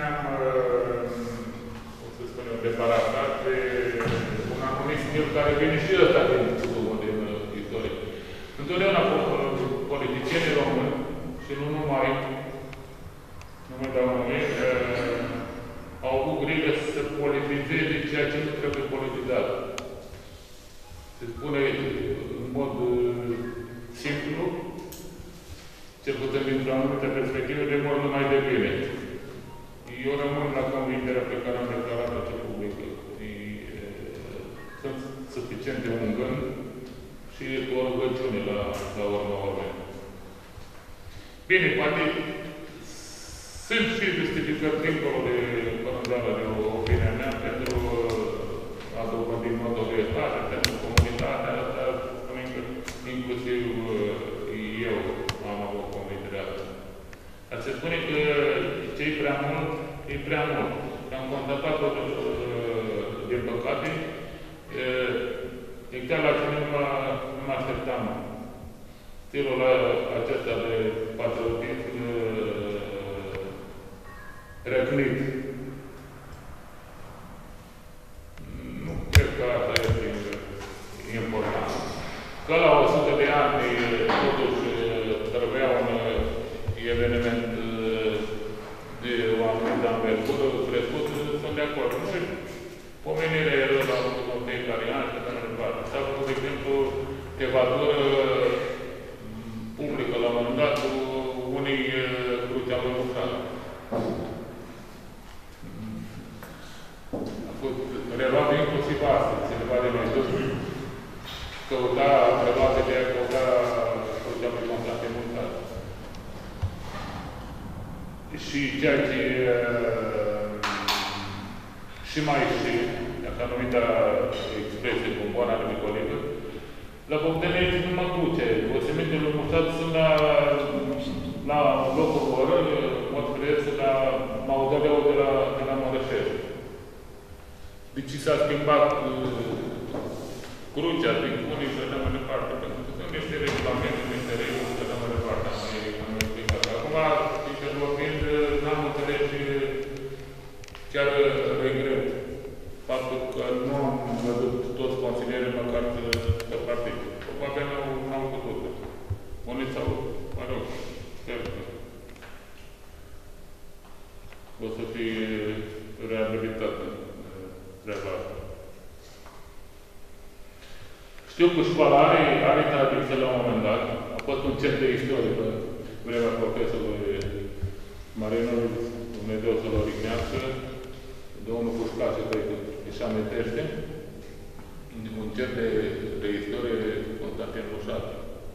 ne-am, cum să spunem, debarasat de un anumit stil care vine și ăsta din istorie. Întotdeauna politicienii români, și nu numai, nu mă dau nume, au avut grijă să politizeze ceea ce nu trebuie politizat. Se spune în mod simplu, cel puțin dintr-o anumită perspectivă, de mor numai de bine. Eu rămân la convingerea pe care am declarat-o ce publică. Sunt suficiente un gând și o rugăciune la urma urmei. Bine, poate sunt și justificări dincolo de părânzală de opinia mea pentru a dovedi notorietate, pentru comunitatea asta, inclusiv eu am avut convingerea asta. Dar se spune că ce-i prea mult, e prea mult. Am constatat-o, din păcate, exact la ce nu mă așteptam. Stilul acesta de patriotism răcnit. Nu cred că asta este important. Că la 100 de ani, totuși, trebuia un eveniment de o anumită învergură crescut, sunt de acord. Nu știu, pomenirea era la fiecare an și așa mai departe. S-a făcut, de exemplu, evaluări publică la un moment dat cu unii crucea lui Mușală. A fost reluat inclusiv astăzi, se leva de mai sus, căuta, preluat de aia, căuta crucea lui Constantin Mușală. Și ceea ce și mai și, așa numită expresie cu boana de Micolivă, la Bogdănești nu mă duce. Osementele lui Mușat sunt la locul orări, mod crezi, la mauzoleul de la Mărășești. Deci s-a schimbat crucea, din unii și așa mai departe, pentru că sunt niște regulamente, niște reguli și așa mai departe. Acum, sincer vorbind, n-am înțeles și chiar regret faptul că nu am văzut toți consilierii măcar să participe. Probabil n-au putut. Unii sau, mă rog, sper că o să fie reabilitată treaba asta. Știu că școala are tradiție la un moment dat. A fost un cer de istorie pe vremea profesorului Marinului, Dumnezeu să-l orignească, domnul Pușcașe, cred că își amintește, un cer de istorie Constantin Mușat.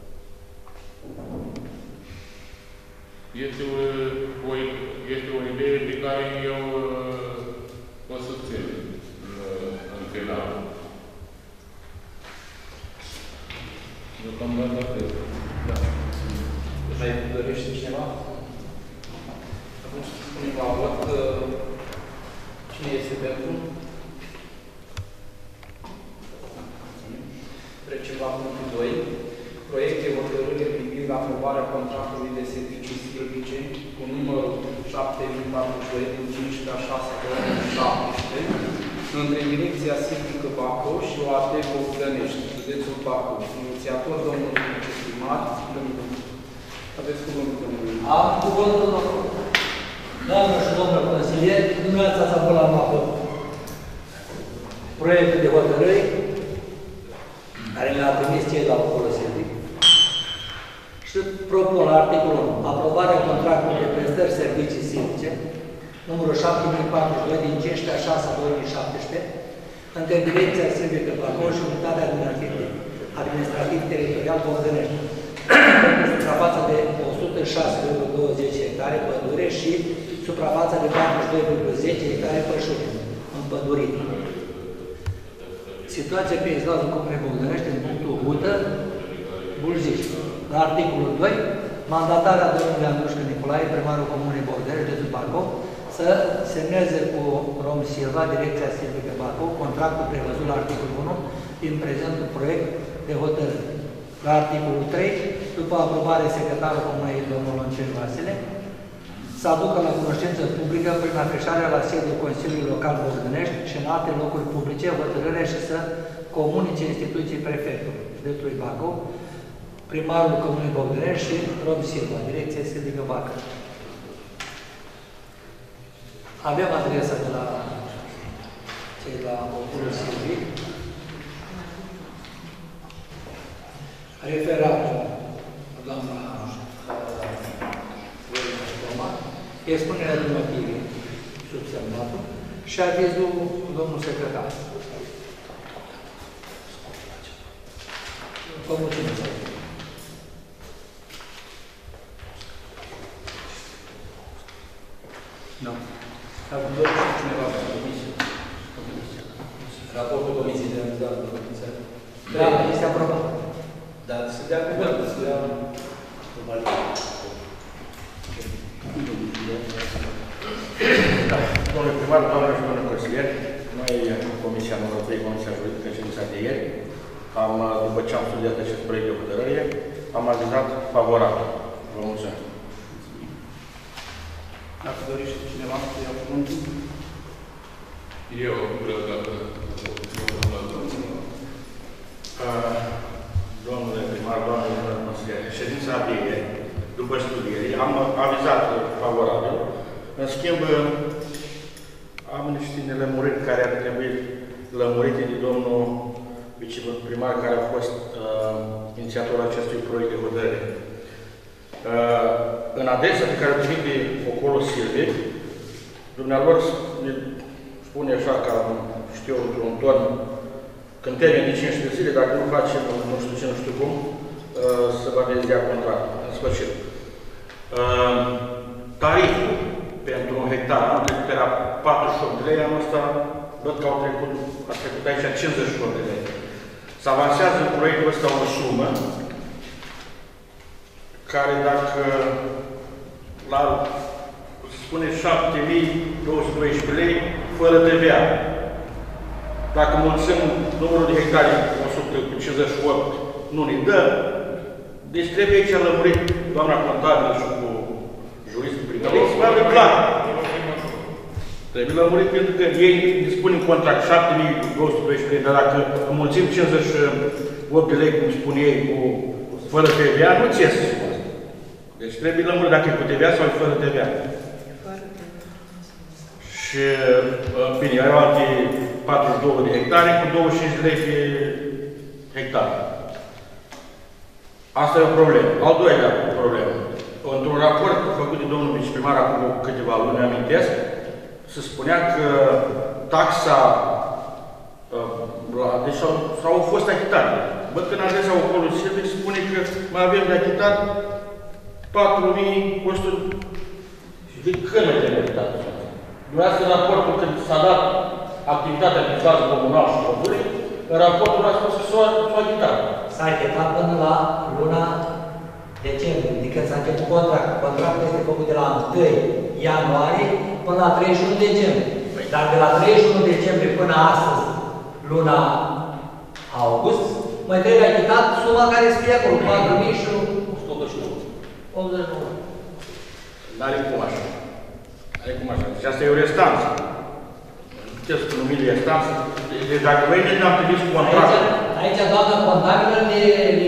Este o idee pe care eu o susțin în final. Eu cam mai datez. Da. Mai dorește cineva? Atunci spunem la vot cine este pentru. Trecem la punctul 2. Proiect de hotărâre privind aprobarea contractului de servicii silvice cu numărul 7042 din 15/6/2017 între Direcția Silvică Bacău și OAT Bogdănești, județul Bacău. Inițiator, domnul viceprimar, aveți cuvântul, domnule. Am cuvântul, domnul. Doamnă și domnul consilier, dumneavoastră ați avut la mapă proiectul de hotărâri care le-a trimis cei la Polo Silvic și propun la articolul 1 aprobarea contractului de prestări servicii silvice numărul 7042 din 15/6/2017 între Direcția Silvică Bacău și Unitatea Administrativ-Teritorial Bogdănești pentru suprafața de 106,20 hectare pădure și suprafața de 42,10 hectare pășune împădurite. Situația pe izlazul Comunei Bogdănești în punctul Hută, Bulzici. La articolul 2, mandatarea domnului Andrușcă Nicolae, primarul Comunei Bogdănești, județul Bacău, să semneze cu Rom Silva, Direcția Silvică Bacău, contractul prevăzut la articolul 1 din prezentul proiect de hotărâre. La articolul 3, după aprobare secretarul Comunei, domnul Loncel Vasile, să aducă la cunoștință publică prin afișarea la sediul Consiliului Local Bogdănești și în alte locuri publice hotărârea și să comunice instituții prefectului, județului Bacău, primarul Comunei Bogdănești și Rob Silva, Direcția Silvică Bacă. Avem adresa de la cei la Oculul Silvic. Referatul doamna expunerea de motive subsemnatul și avizul domnul secretar. Vă mulțumesc. Da. Dacă dorește cineva pe comisie. Raportul comisiei de realizare de comisia. Da, este aprobat. Dar să dea cuvântul, să dea Domnule primar, doamne și domnule consilier, noi, Comisia numărul 3, Comisia Juridică, ședința de ieri, după ce am studiat acest proiect de hotărâre, am avizat favorabil. Vă mulțumesc. Dacă dorește cineva să ia cuvântul. Eu vreau dacă... Domnule primar, doamne și domnule consilier, ședința de ieri, după studieri, am avizat favorabil. În schimb, am niște nelămuriri care ar trebui lămurite de domnul viceprimar care a fost inițiatorul acestui proiect de hotărâre. În adresa pe care o trimite Ocolul Silvic, dumnealor ne spune așa ca, știu, într-un ton, când termen de 15 zile, dacă nu facem nu știu ce, nu știu cum, să va dezia contractul. În sfârșit. Tariful pentru un hectar am trecut era 48 de lei, anul ăsta văd că a trecut aici 58 de lei. Se avansează în proiectul ăsta o sumă care dacă la, se spune 7.212 lei fără TVA. Dacă mulțim numărul de hectare 100 cu 58 nu ne dă, deci trebuie aici lămurit doamna contabilă și cu juristul primarii. Să vadă clar. Trebuie lămurit pentru că ei dispun în contract 7.212 lei, dar dacă înmulțim 58 de lei, cum spun ei, cu fără TVA, nu ți iese suma asta. Deci trebuie lămurit dacă e cu TVA sau e fără TVA. Și, bine, ai alte 42 de hectare cu 25 de lei pe hectar. Asta e o problemă. Al doilea problemă. Într-un raport făcut de domnul viceprimar acum câteva luni, amintesc, se spunea că taxa, deci au fost achitate. Văd că în adresa Ocolului Silvic spune că mai avem de achitat 4.100 de cârme de achitat. Dumneavoastră, în raportul când s-a dat activitatea din cazul comunal și pădurii, în raportul a spus că s-a achitat. S-a achitat până la luna decembrie, adică s-a început contractul. Contractul este făcut de la 1 ianuarie până la 31 decembrie. Dar de la 31 decembrie până astăzi, luna august, mai trebuie achitat suma care scrie acolo, 4.000 și 89. N-are cum așa. N-are cum așa. Deci asta e o restanță. Puteți să numim restanță. Deci dacă voi ne-am trimis contractul... Aici doamna contabilă le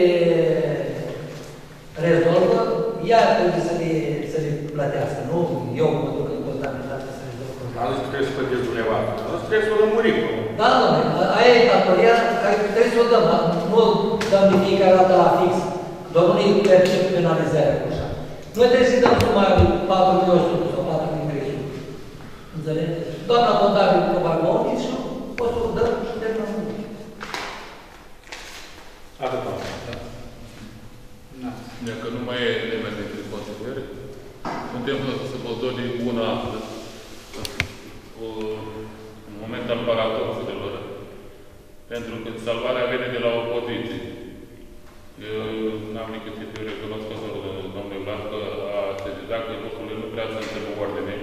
rezolvă, ea trebuie să le plătească, nu eu mă duc în contabilitate să rezolvă. Am zis că trebuie să plăteți dumneavoastră. Asta trebuie să o lămurim. Da, domnule, aia e datoria care trebuie să o dăm, nu dăm de fiecare dată la fix. Domnul nu percep penalizarea cu așa. Noi trebuie să dăm numai 4.100 sau 4.300. Înțelegeți? Doamna contabilă probabil o și o să o dăm și terminăm. Atât. Dacă nu mai e nimeni dintre consilieri, suntem săpători una în moment al paradoxurilor. Pentru că salvarea vine de la opoziție. Eu n-am decât să fiu recunoscător, domnule Vlad, că a sezizat că lucrurile nu prea sunt în ordine.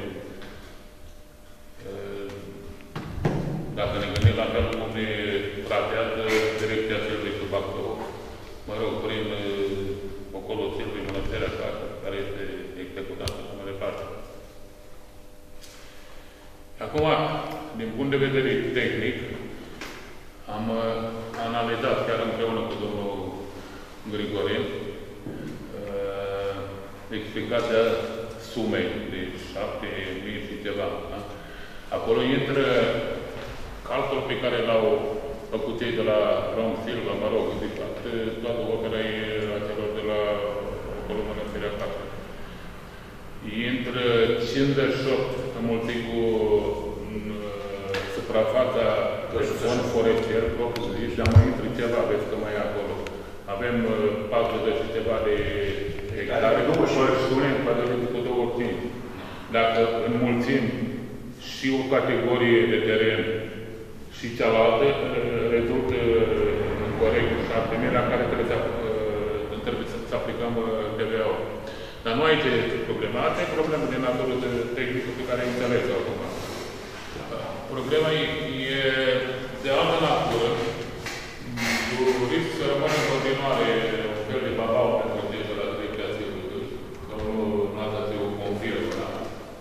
Dacă ne gândim la felul cum ne tratează Direcția Silvică Bacău, mă rog, prin Ocolul Silvic, Mănăstirea care este executată și mai departe. Acum, din punct de vedere tehnic, am analizat chiar împreună cu domnul Grigorin explicația sumei de 7.000 și ceva. Da? Acolo intră calculul pe care l-au făcut cei de la Rom Silva, mă rog, de fapt, toată opera e a celor de la Columna Mănăstirea Casă. Intră 58 înmulțit cu suprafața fond forestier propriu-zis, dar mai intră ceva, vezi că mai e acolo. Avem 40 și ceva de hectare cu părșune împăduriți cu 25. Dacă înmulțim și o categorie de teren și cealaltă, rezultă corect 7.000 la care trebuie să aplicăm TVA-ul. Dar nu aici este problema. Asta e problema de natură tehnică pe care înțeleg acum. Problema e de altă natură. Risc să rămână în continuare un fel de babau pentru cei de la direcția Silvului. Domnul Natațiu confirmă, da?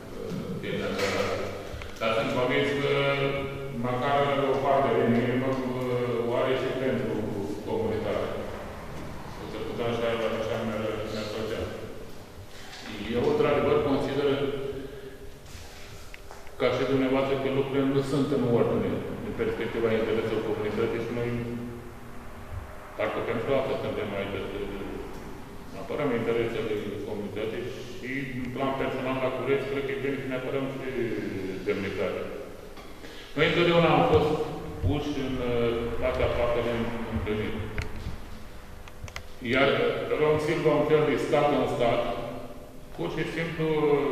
Dar sunt convins că măcar o parte de minimă o are și pentru comunitate. O să putem așa mi-ar făcea. Eu, într-adevăr, consider ca și dumneavoastră că lucrurile nu sunt în ordine din perspectiva intereselor comunității și noi parcă pentru asta suntem aici să apărăm interesele comunității și în plan personal la Cureți, cred că e bine să ne apărăm și demnitatea. Noi întotdeauna am fost puși în fața faptele întâlnite. Iar Rom Silva, un fel de stat în stat, pur și simplu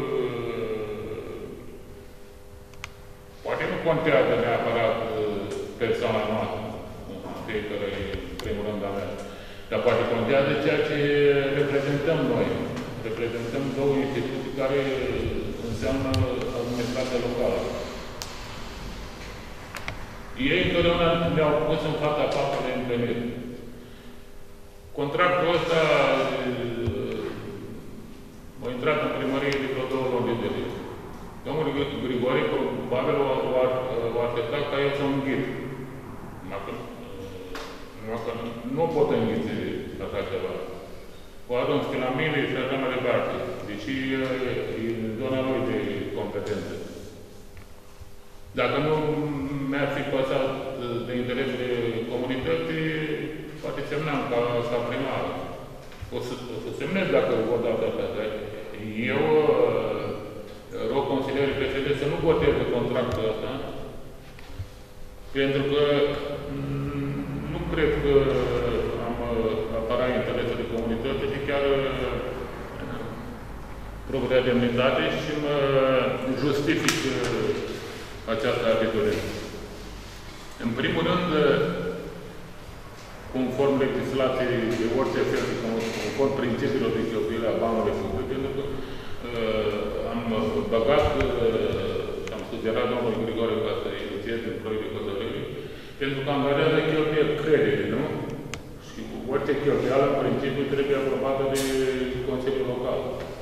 poate nu contează neapărat persoana noastră, fiecare primul rând a mea, dar poate contează ceea ce reprezentăm noi. Reprezentăm două instituții care înseamnă administrația locală. Ei întotdeauna ne-au pus în fața faptele întâlnite. Contractul ăsta a intrat în primărie de vreo 2 luni de zile. Domnul Grigore, probabil o aștepta ca eu să înghit. Nu pot înghiți așa ceva. O arunc pe la mine și așa mai departe. Deși e zona lui de competență. Dacă nu mi-ar fi păsat de interesele comunității, poate semnam ca primar. O să semnez dacă vă dați asta. Eu rog consilierii PSD să nu voteze contractul ăsta, pentru că nu cred că am apărat interesele comunității și chiar propria demnitate și mă justific această atitudine. În primul rând, conform legislației de orice fel, conform principiilor de cheltuire a banului public, pentru că am băgat și am sugerat domnului Grigore ca să inițieze în proiect de hotărâre, pentru că angajează cheltuieli credite, nu? Și orice cheltuială, în principiu, trebuie aprobată de Consiliul Local.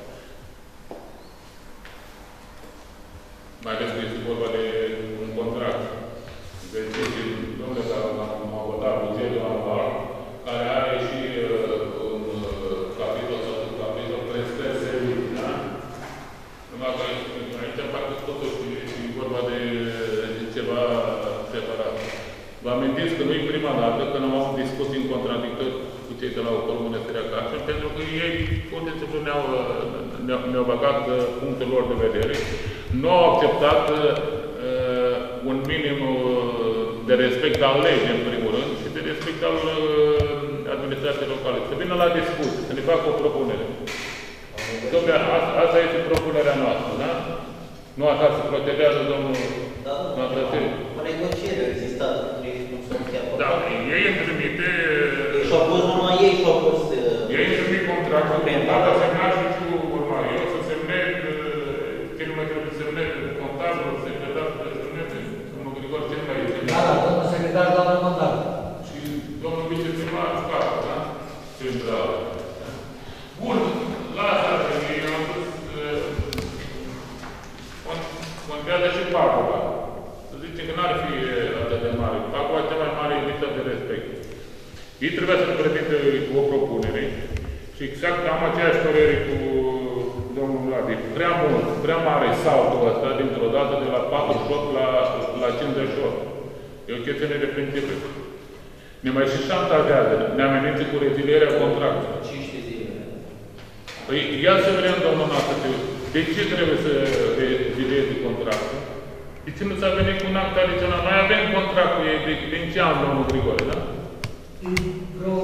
Mai ales că este vorba de un contract. Deci, domnule, m-a votat bugetul anual, care are și un capitol prestări servicii, da? Numai că aici parcă totuși e vorba de ceva separat. Vă amintiți că nu e prima dată când am avut discuții în contradictori cu cei de la Columna Mănăstirea Casă, pentru că ei, pur și simplu, ne-au băgat punctul lor de vedere, nu au acceptat un minim de respect al legii, în primul rând, și de respect al administrației locale. Să vină la discuție, să ne facă o propunere. Dom'le, asta este propunerea noastră, da? Nu așa se procedează domnul Natațiu. O negociere a existat între consorția. Da, ei îmi trimite... Și-au pus numai ei și-au pus... Ei îmi trimit contractul, data semnat și știu urmare. Eu să semnez, cel mai trebuie să semnez contabilul, secretar, să semnez, domnul Grigor, cel mai este. Da, domnul secretar, doamnă mandat. Și domnul viceprimar scapă, da? Central. Bun, la asta, eu am spus, contează afectează și pacul ăla. Să zicem că n-ar fi atât de mare. Pacul cea mai mare lipsă de respect. Ei trebuia să prezinte o propunere și exact am aceeași părere cu domnul Vladi. Prea mult, prea mare saltul ăsta dintr-o dată de la 48 la 58. E o chestiune de principiu. Ne mai și șantajează, ne amenință cu rezilierea contractului. 15 zile. Păi, ia să vedem, domnul noastră, de ce trebuie să rezilieze contractul? De ce nu s-a venit cu un act adițional? Mai avem contractul din ce an, domnul Grigore, da? Vreo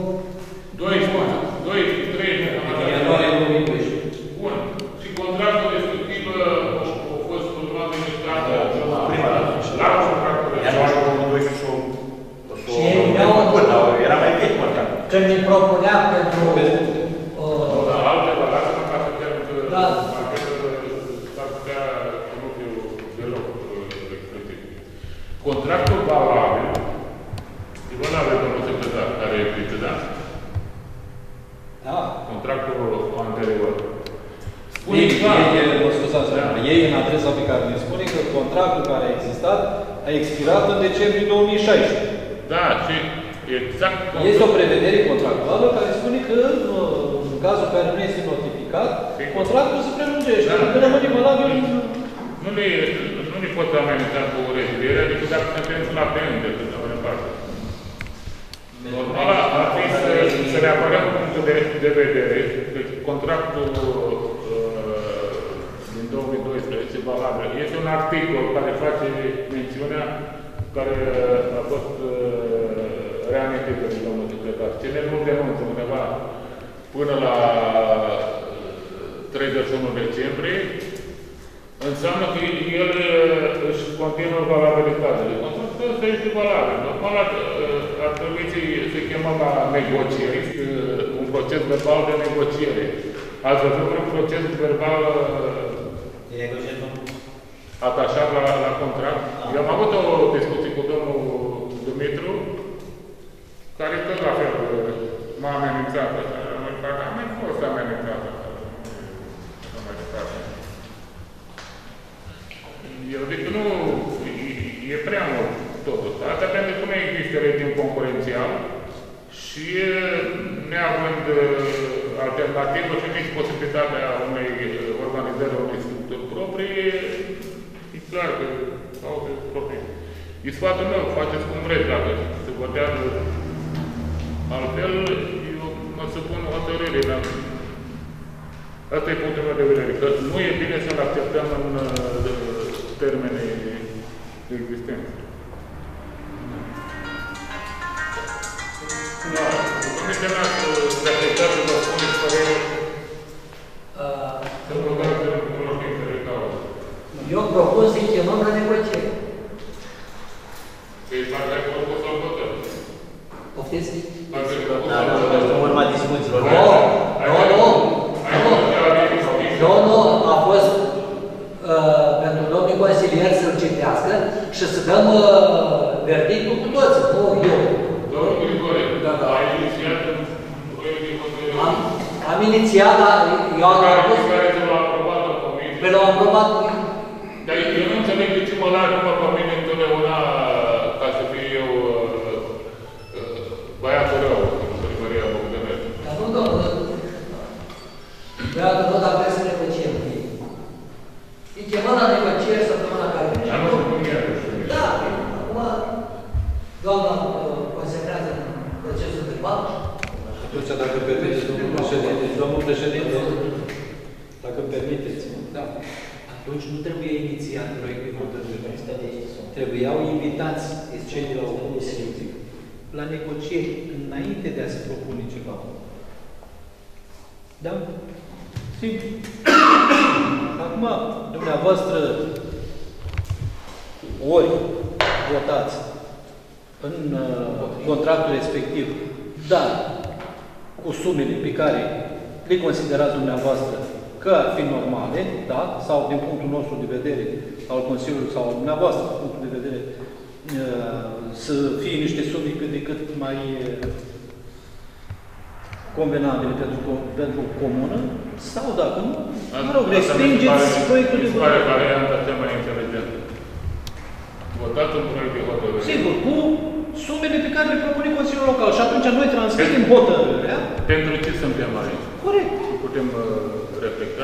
12, 13, Ianuarie 2012. Bun. Și contractul respectiv a fost urmat de instanță la contractul Ianuarie 2012 și ei era mai vechi contract. când îi propunea pentru... altceva, lasă-mă ca să chiar că Da. s-ar putea să nu fiu deloc explicit. Contractul valabil, vă n-aveți domnul secretar care e precedat. Da. Contractul anterior. Mă scuzați, ei în adresa pe care ne spune că contractul care a existat a expirat în decembrie 2016. Da, și exact... Este o prevedere contractuală care spune că în cazul care nu este notificat, contractul se prelungește. Că rămâne valabil. Nu ne pot amenința cu rezilierea decât dacă suntem la pendă, când avem parte. Normal ar fi să ne apărăm punctul de vedere, deci contractul din 2012 valabil. Este un articol care face mențiunea care a fost reamintit de domnul secretar. Cine nu denunță undeva până la 31 decembrie, înseamnă că el își continuă valabilitatea. Contractul ăsta este valabil. Normal ar trebui să se chemă la negocieri, un proces verbal de negociere. Ați văzut un proces verbal atașat la contract? Eu am avut o discuție cu domnul Dumitru, care tot la fel m-a amenințat. Am mai fost amenințat. Eu zic că nu, e prea mult totul. Asta pentru că nu există regim concurențial și neavând alternativă și nici posibilitatea unei organizări a unei structuri proprii, e clar că au proprii. E sfatul meu, faceți cum vreți, dacă se votează altfel, eu mă supun hotărârii, dar asta e punctul meu de vedere, că nu e bine să-l acceptăm în termene de existență. Da, nu semnați de acceptat să vă spuneți părere, să vă dați în cunoștință de cauză. Eu propun să-i chemăm la negociere. Păi, parcă ai propus să-l votăm. Poftiți? În urma discuțiilor. Nu, a fost pentru domnul consilier să-l citească și să dăm verdictul cu toți, nu eu. Domnul Grigore, ai inițiat în proiect de hotărâre. Am inițiat, eu am propus. Care te l-a aprobat în comisie. Pe l-am aprobat. Dar eu nu înțeleg de ce mă lași numai pe mine întotdeauna ca să fiu eu băiatul rău în primăria Bogdănești. Dar nu, domnul, băiatul rău, dar trebuie să negociem cu ei. Îi chemăm la negocieri săptămâna care vine. Dar nu știu cum e. Da, acum, doamna consecrează în procesul de bani. Atunci, dacă permiteți, domnul președinte, dacă permiteți, Da. atunci nu trebuie inițiat proiectul de hotărâre. Trebuiau invitați cei de la o comisie la negocieri înainte de a se propune ceva. Da? Simplu. Acum, dumneavoastră, ori votați în contractul respectiv, dar cu sumele pe care le considerați dumneavoastră că ar fi normale, da? Sau din punctul nostru de vedere al Consiliului sau al dumneavoastră, din punctul de vedere, să fie niște sume cât de cât mai convenabile pentru comună, sau dacă nu, mă rog, respingeți proiectul de hotărâre. Mi se pare varianta cea mai inteligentă. votați un proiect de hotărâre. Sigur, cu sumele pe care le propune Consiliul Local. Și atunci noi transmitem hotărârea. Pentru ce suntem aici? Corect. Putem reflecta.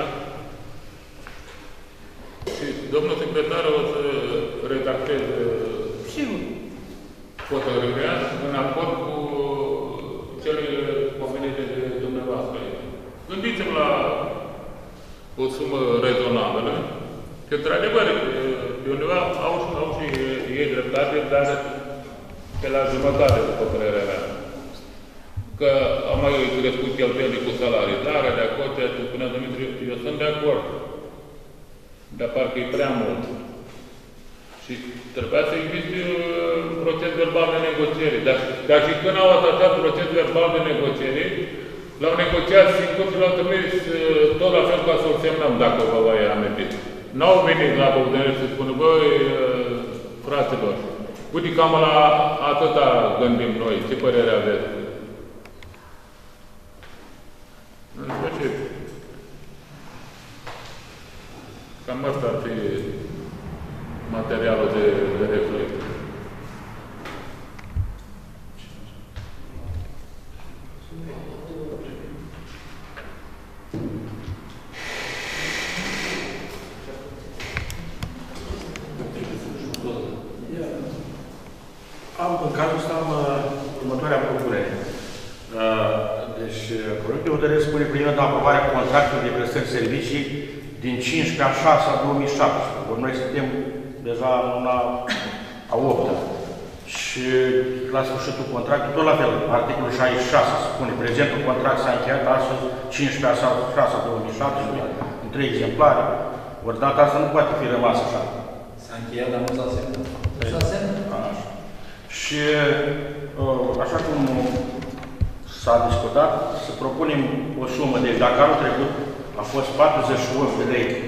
Și domnul secretar o să redacteze Sigur. hotărârea în acord cu cele convenite de dumneavoastră. Gândiți-vă la o sumă rezonabilă, că într-adevăr, de undeva au și ei dreptate, dar pe la jumătate, după părerea mea. Că au mai crescut cheltuielile cu salarizarea, de acord, ceea ce spunea Dumitru, eu sunt de acord. Dar parcă e prea mult. Și trebuia să existe un proces verbal de negociere. Dar și când au atacat proces verbal de negociere, l-au negociat singur și l-au trimis tot la fel ca să-l semnăm, dacă vă voi aminti. N-au venit la Bogdanel să spună, băi, fraților, uite, cam la atâta gândim noi, ce părere aveți? În sfârșit. Cam asta ar fi materialul de reflecție. În cazul ăsta am următoarea propunere. Deci, proiectul de hotărâre spune primul de aprobarea contractului de prestări servicii din 15/6/2007. Ori noi suntem deja în luna a 8-a. Și la sfârșitul contractului, tot la fel, articolul 66 spune prezentul contract s-a încheiat astăzi 15/6/2007 în 3 exemplare. Ori data asta nu poate fi rămasă așa. S-a încheiat, dar nu s-a semnat. S-a semnat. Și așa cum s-a discutat, să propunem o sumă. Deci dacă anul trecut a fost 48 de lei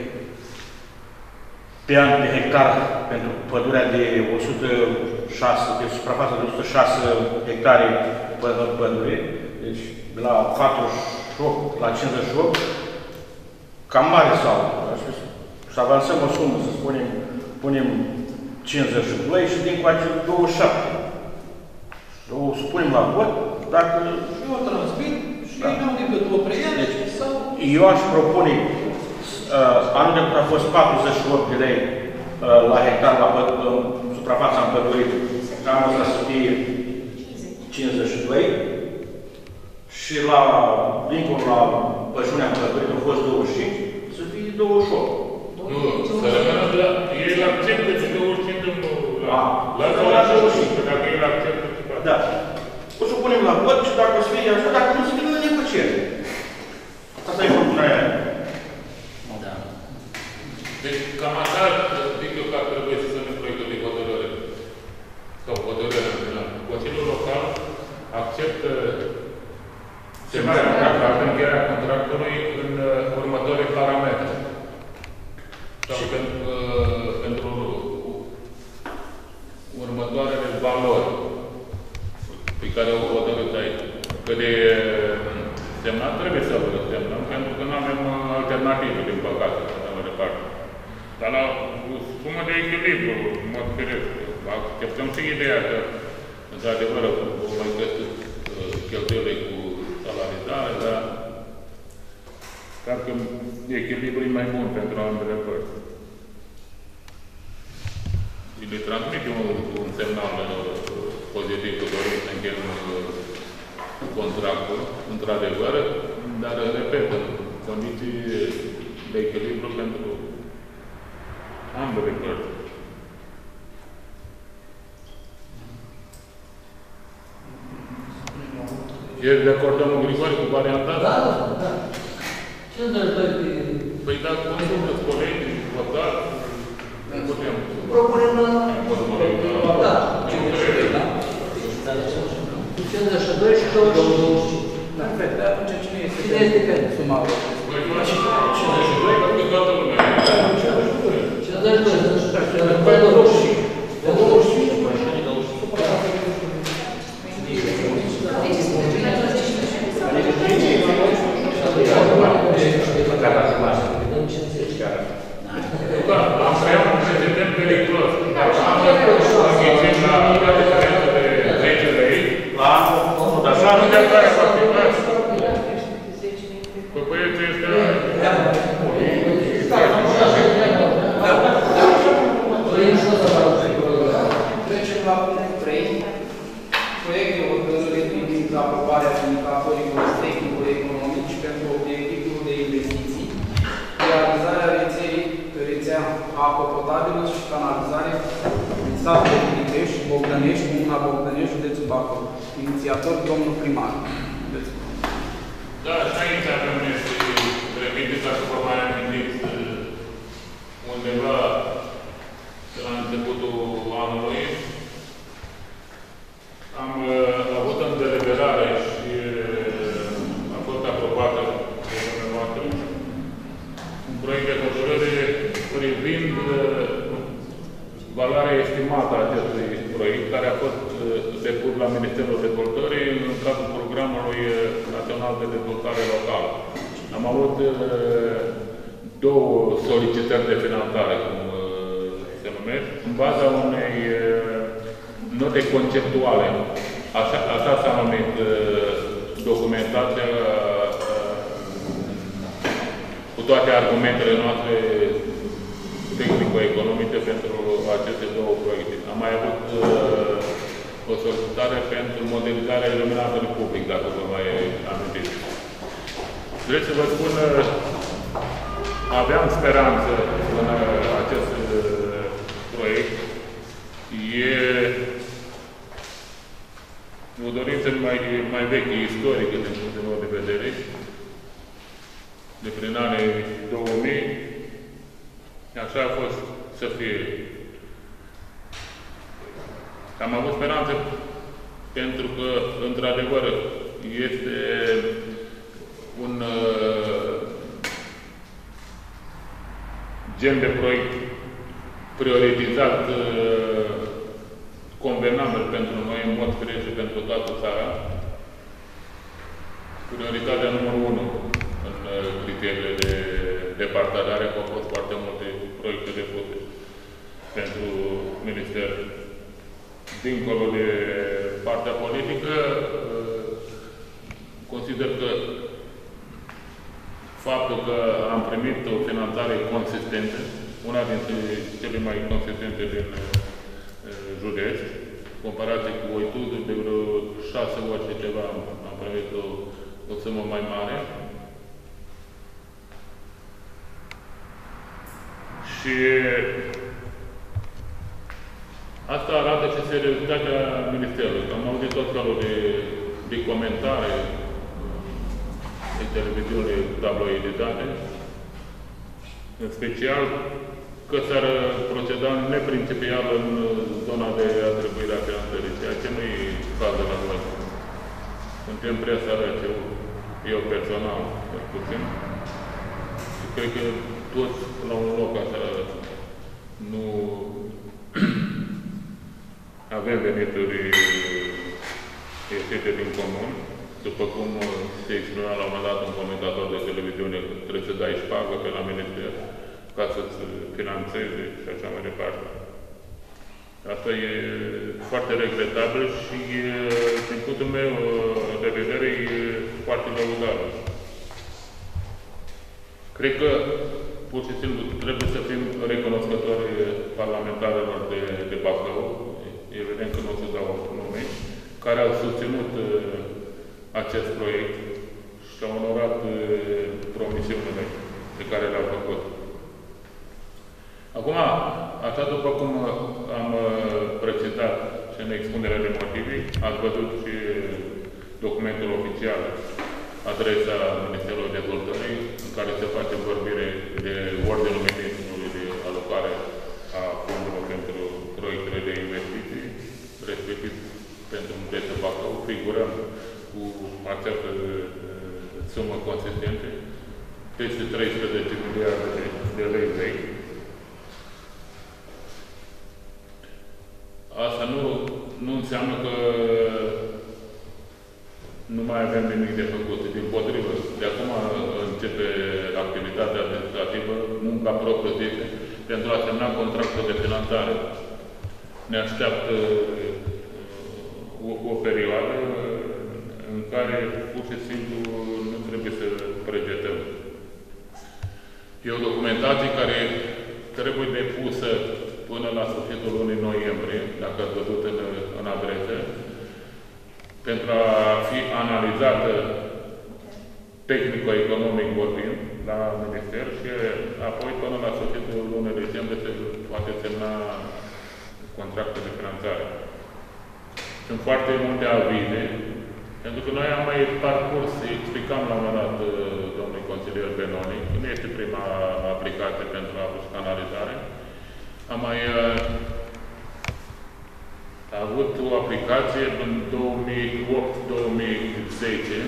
pe an pe hectar pentru pădurea de 106, de suprafața de 106 hectare pădure, deci la 48, la 58, cam mare sau, să avansăm o sumă, să spunem, punem 52 și din coace 27. O supunem la vot, dacă... Eu transmit și ei n-au decât o preia, sau... Eu aș propune, anul trecut a fost 48 de lei la hectar la suprafața împădurită, ca anul ăsta să fie 52 și la, dincolo la pășunea împădurită a fost 25, să fie 28. Nu, să rămână la... El acceptă și 25 la 25, dacă el acceptă și fac. Da. O să punem la vot și dacă o să fie așa, dacă nu se vine, ne negociere. Asta e propunerea aia. Da. Deci, cam așa zic eu că ar trebui să semne proiectul de hotărâre. Sau hotărâre în final. Consiliul Local acceptă semnarea contractului, încheierea contractului în următorii parametri. Sau pentru următoarele valori pe care o hotărât aici. Că de semnat trebuie să vă semnăm, pentru că nu avem alternative, din păcate, așa mai departe. Dar la o sumă de echilibru, în mod firesc, acceptăm și ideea că, într-adevăr, o mai găsit cheltuielile cu salarizare, dar cred că echilibru e mai bun pentru ambele părți. Și le transmite un semnal pozitiv că dorim să încheiem contractul, într-adevăr, dar, repet, în condiții de echilibru pentru ambele părți. Ești de acord, domnul Grigore, cu varianta? Da, da. 52 de... Păi dacă consultați colegii, votați, nu putem. Propunem la... Da. 52, da? 52 și 25. Perfect, atunci cine este Cine este pentru? Suma Păi nu și 52, pentru toată lumea. 52. Da, am creat un precedent periculos. finanțarea participați. Păi băieții ăștia... Trecem la punctul 3. Proiect de hotărâre privind aprobarea indicatorilor tehnico-economici pentru obiectivul de investiții, realizarea rețea apă potabilă și canalizare în satul Filitești, Bogdănești, Comuna Bogdănești, județul Bacău. Inițiator, domnul primar. Da, și aici avem este repetit, așa cum mai amintit, undeva la începutul anului. Am avut în deliberare și a fost aprobată de dumneavoastră un proiect de hotărâre privind valoarea estimată a acestui proiect, care a fost depus la Ministerul Dezvoltării în cadrul Programului Național de Dezvoltare Locală. Am avut două solicitări de finanțare, cum se numesc, în baza unei note conceptuale. Așa s-a numit documentația cu toate argumentele noastre tehnico-economice pentru aceste două proiecte. Am mai avut o solicitare pentru modelizarea iluminatului public, dacă vă mai amintiți. Vreau să vă spun, aveam speranță în acest proiect. E o dorință mai veche, istorică, din punctul meu de vedere, de prin anii 2000. Așa a fost să fie. Am avut speranță pentru că, într-adevăr, este un gen de proiect prioritizat, convenabil pentru noi, în mod firesc și pentru toată țara. Prioritatea numărul 1 în criteriile de partajare, că au fost foarte multe proiecte depuse pentru Minister. Dincolo de partea politică, consider că faptul că am primit o finanțare consistentă, una dintre cele mai consistente din județ, comparație cu Oituzu, de vreo 6 ori și ceva am primit o sumă mai mare. Și asta arată și seriozitatea Ministerului. Am auzit tot felul de comentare de televiziune tabloidizate, în special că s-ar proceda neprincipial în zona de atribuire a finanțării, ceea ce nu e cazul la noi. Suntem presa RCU, eu personal, puțin, și cred că toți la un loc așa nu avem venituri ieșite din comun, după cum se exprima la un moment dat un comentator de televiziune, trebuie să dai șpagă pe la minister ca să-ți finanțeze și așa mai departe. Asta e foarte regretabil și, din punctul meu de vedere, e foarte lăudabil. Cred că, pur și simplu, trebuie să fim recunoscători parlamentarilor de Bacău, evident că nu o să dau nume, care au susținut acest proiect și au onorat promisiunile pe care le-au făcut. Acum, așa după cum am precizat și în expunerea de motive, ați văzut și documentul oficial, adresa Ministerului Dezvoltării, în care se face vorbire de ordinul ministrului de alocare a fondurilor pentru proiectele de investiții, respectiv pentru județul Bacău, figurăm cu această sumă consistentă, peste 13 miliarde de lei vechi. Asta nu înseamnă că nu mai avem nimic de făcut. Dimpotrivă, de acum începe activitatea administrativă, munca propriu-zisă, pentru a semna contractul de finanțare. Ne așteaptă o perioadă în care pur și simplu nu trebuie să proiectăm. E o documentație care trebuie depusă până la sfârșitul lunii noiembrie, dacă ați văzut în adresă, pentru a fi analizată tehnico-economic vorbind la Minister și apoi până la sfârșitul lunii decembrie se poate semna contractul de finanțare. Sunt foarte multe avize, pentru că noi am mai parcurs, explicam la un moment dat domnului consilier Benoni, că nu este prima aplicație pentru a busca analizare. Am mai avut o aplicație în 2008-2010,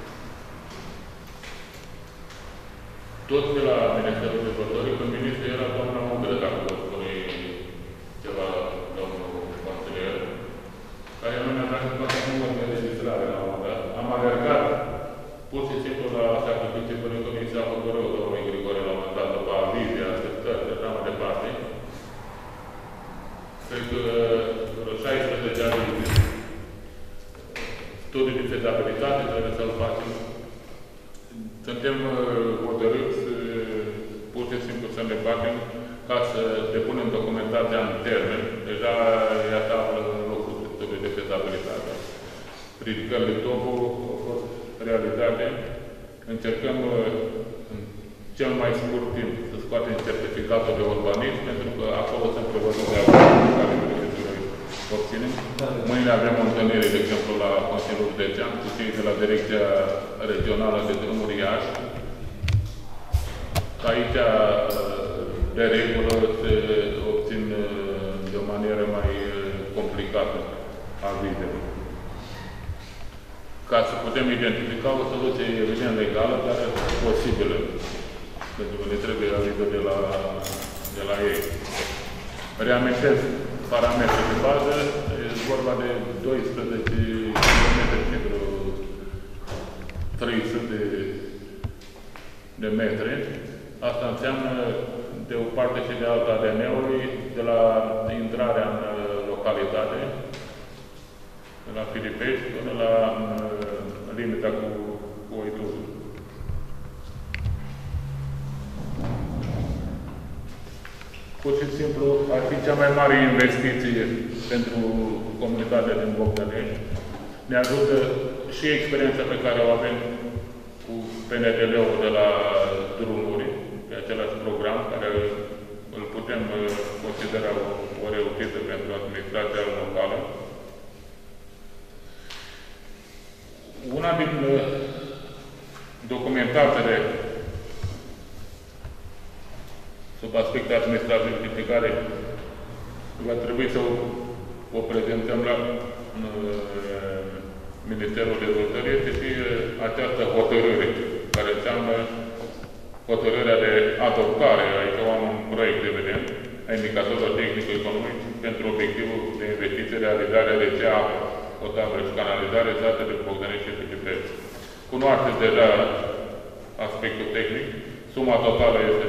tot de la Ministerul de Dezvoltare, când ministru era doamna Umbră, dacă vă spune ceva, domnul consilier, care nu ne-a dat toate numărul de registrare la un moment dat. Am alergat pur și simplu la sacrificii până când mi s-a făcut rău domnului Grigore la un moment dat, după avize, așteptări, de așa mai departe. Cred că 16 ani studiul de fezabilitate trebuie să-l facem. Suntem hotărâți pur și simplu să ne batem ca să depunem documentația în termen. Deja ea se află în locul studiului de fezabilitate. Ridicările topul au fost realizate. Încercăm în cel mai scurt timp să scoatem certificatul de urbanism, pentru că acolo sunt prevăzute acțiuni care trebuie să le obținem. Mâine avem o întâlnire, de exemplu, la Consiliul Județean, cu cei de la Direcția Regională de Drumuri Iași. Aici, de regulă, se obțin de o manieră mai complicată avizele. Ca să putem identifica o soluție evident legală, dar posibilă. Pentru că ne trebuie avizul de la ei. Reamintesc parametrii de bază, e vorba de 12 km pentru 300 de metri. Asta înseamnă de o parte și de alta a DN-ului, de la intrarea în localitate, de la Filipești până la limita cu Oituzul. Pur și simplu ar fi cea mai mare investiție pentru comunitatea din Bogdănești. Ne ajută și experiența pe care o avem cu PNDL-ul de la drumuri, pe același program, care îl putem considera o reușită pentru administrația locală. Una din documentațiile sub aspect administrativ de care va trebui să o prezentăm la Ministerul Dezvoltării este și această hotărâre, care înseamnă hotărârea de adoptare, aici am un proiect evident, a indicatorilor tehnico-economici pentru obiectivul de investiție, realizarea rețea apă potabilă și canalizare date de Bogdănești și Filipești. Cunoașteți deja aspectul tehnic, suma totală este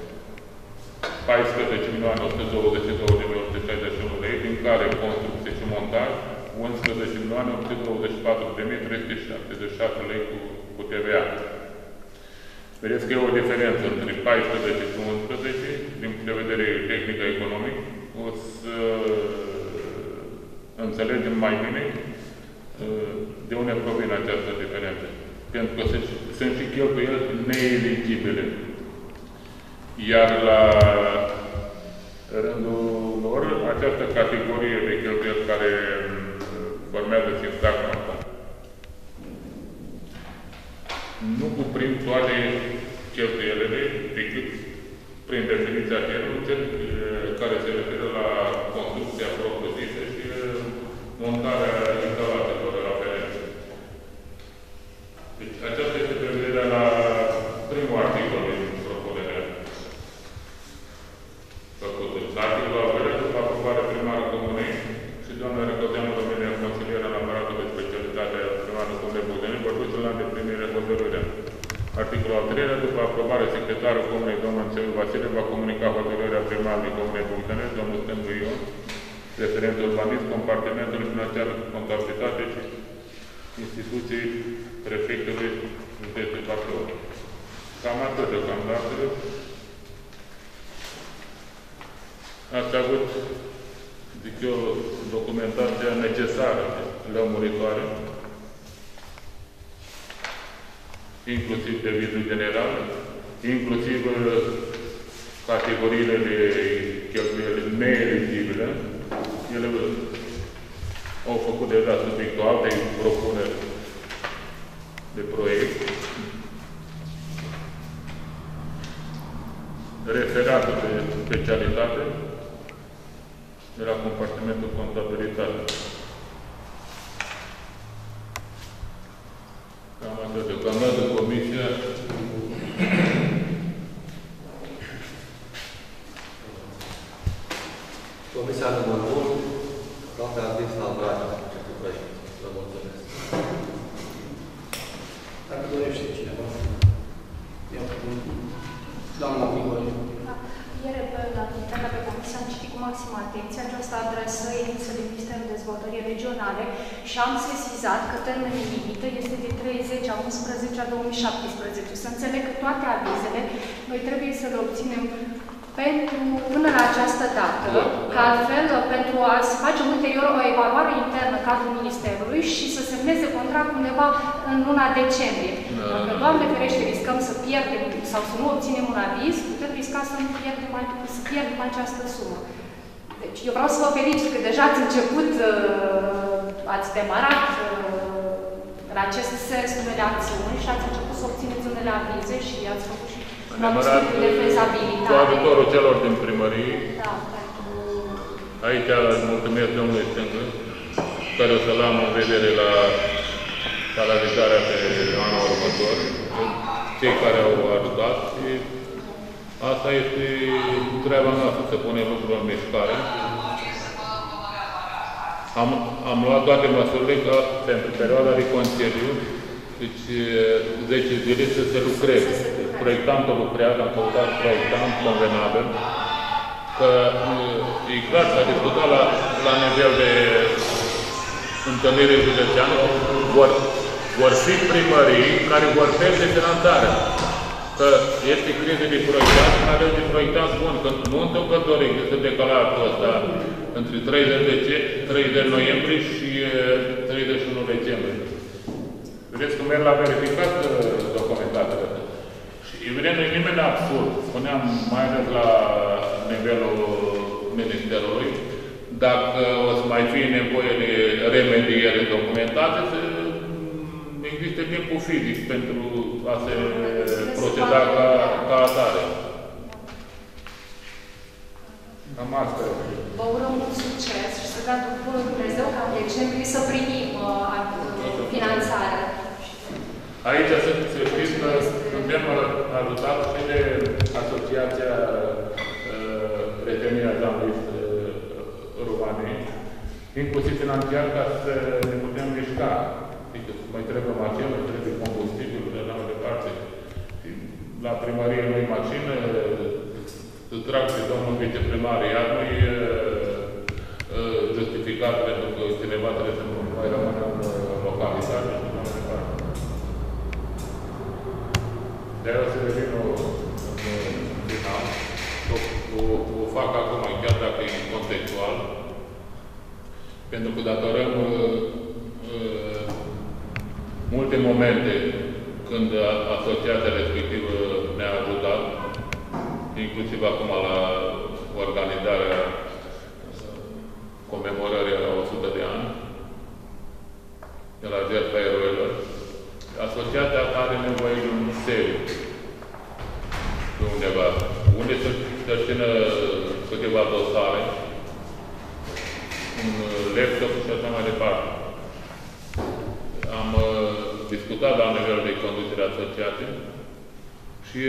14.122.861 lei, din care construcție și montaj 11.824.376 lei cu TVA. Vedeți că e o diferență între 14 și 11, din punct de vedere tehnico-economic. O să înțelegem mai bine de unde provine această diferență. Pentru că sunt și cheltuieli neeligibile. Iar la rândul lor, această categorie de cheltuieli care formează sintagma asta nu cuprind toate cheltuielile, decât prin definiția termenului, care se referă la construcția propriu-zisă și montarea instalatelor aferente. Deci, aceasta este prevederea la primul articol din propunerea făcută. Articolul al doilea, după aprobarea primară comunei și doamna Răcoteanu, domeniul consilier în aparatul de specialitate a primară comunei Bogdănești, vor duce la îndeplinire hotărârea. Articolul al treilea, după aprobarea secretarul comunei, domnul Înțelu Vasile, va comunica hotărârea primarului comunei Bogdănești, domnul Stându Ion, referent urbanism, compartimentul financiar, contabilitate și instituției prefectului județului Bacău. Cam atât deocamdată. Ați avut, zic eu, documentația necesară, lămuritoare, inclusiv de vizul general, inclusiv categoriile de cheltuieli neeligibile. Ele au făcut deja subiectul altei propuneri de proiect. Referatul de specialitate de la compartimentul contabilitate. Cam atât. Deocamdată comisia Comisia numărul 1, doamna Avis Albrani, acestui proiect. Vă mulțumesc. Dacă dorește cineva. Doamna Grigore. Ieri, la activitatea pe comisie, am citit cu maximă atenție această adresă emisă de Ministerul Dezvoltării Regionale și am sesizat că termenul limită este de 30/11/2017. Să înțeleg că toate avizele noi trebuie să le obținem până la această dată, că altfel, pentru a se face ulterior o evaluare internă în cadrul Ministerului și să semneze contract undeva în luna decembrie. Dacă, Doamne ferește, riscăm să pierdem sau să nu obținem un aviz, putem risca să pierdem această sumă. Deci, eu vreau să vă felicit că deja ați început, ați demarat la acest sens unele acțiuni și ați început să obțineți unele avize și ați făcut și de fezabilitate. Cu ajutorul celor din primărie. Da, aici mulțumesc domnului Stângă, care o să-l am în vedere la salarizarea pe anul următor, cei care au ajutat. Și asta este treaba noastră, să punem lucrurile în mișcare. Am luat toate măsurile ca pentru perioada de concediu, deci 10 zile să se lucreze. Proiectantul lucrează, am căutat proiectant convenabil, că e clar, s-a discutat la nivel de întâlnire județeană, vor fi primării care vor pierde finanțarea. Că este criză de proiectant, care de proiectant bun, că nu întâmplător există decalatul ăsta între 30 noiembrie și 31 decembrie. Vedeți că merg la verificat documentația. Și evident, nu e nimeni absurd. Spuneam, mai ales la nivelul Ministerului, dacă o să mai fie nevoie de remediere documentate, să existe timpul fizic pentru a se proceda ca atare. Cam asta. Vă urăm mult succes și să dea Bunul Dumnezeu ca în decembrie să primim finanțarea. Aici să știți că suntem ajutați și de Asociația Prietenia Jean-Louis Romanii, inclusiv financiar, ca să ne putem mișca. Adică mai trebuie mașină, mai trebuie combustibil, de la mai departe. La primărie nu-i mașină, îți trag pe domnul viceprimar, iar nu-i justificat pentru că cineva trebuie să nu mai rămână în localitate și mai departe. De-aia o să revin în final. O fac acum, chiar dacă e contextual, pentru că datorăm multe momente când asociația respectivă ne-a ajutat, inclusiv acum la organizarea comemorării la 100 de ani de la jertfa eroilor. Asociația are nevoie de un sediu de undeva, unde să țină câteva dosare, un laptop și așa mai departe. Am discutat la nivel de conducere asociației și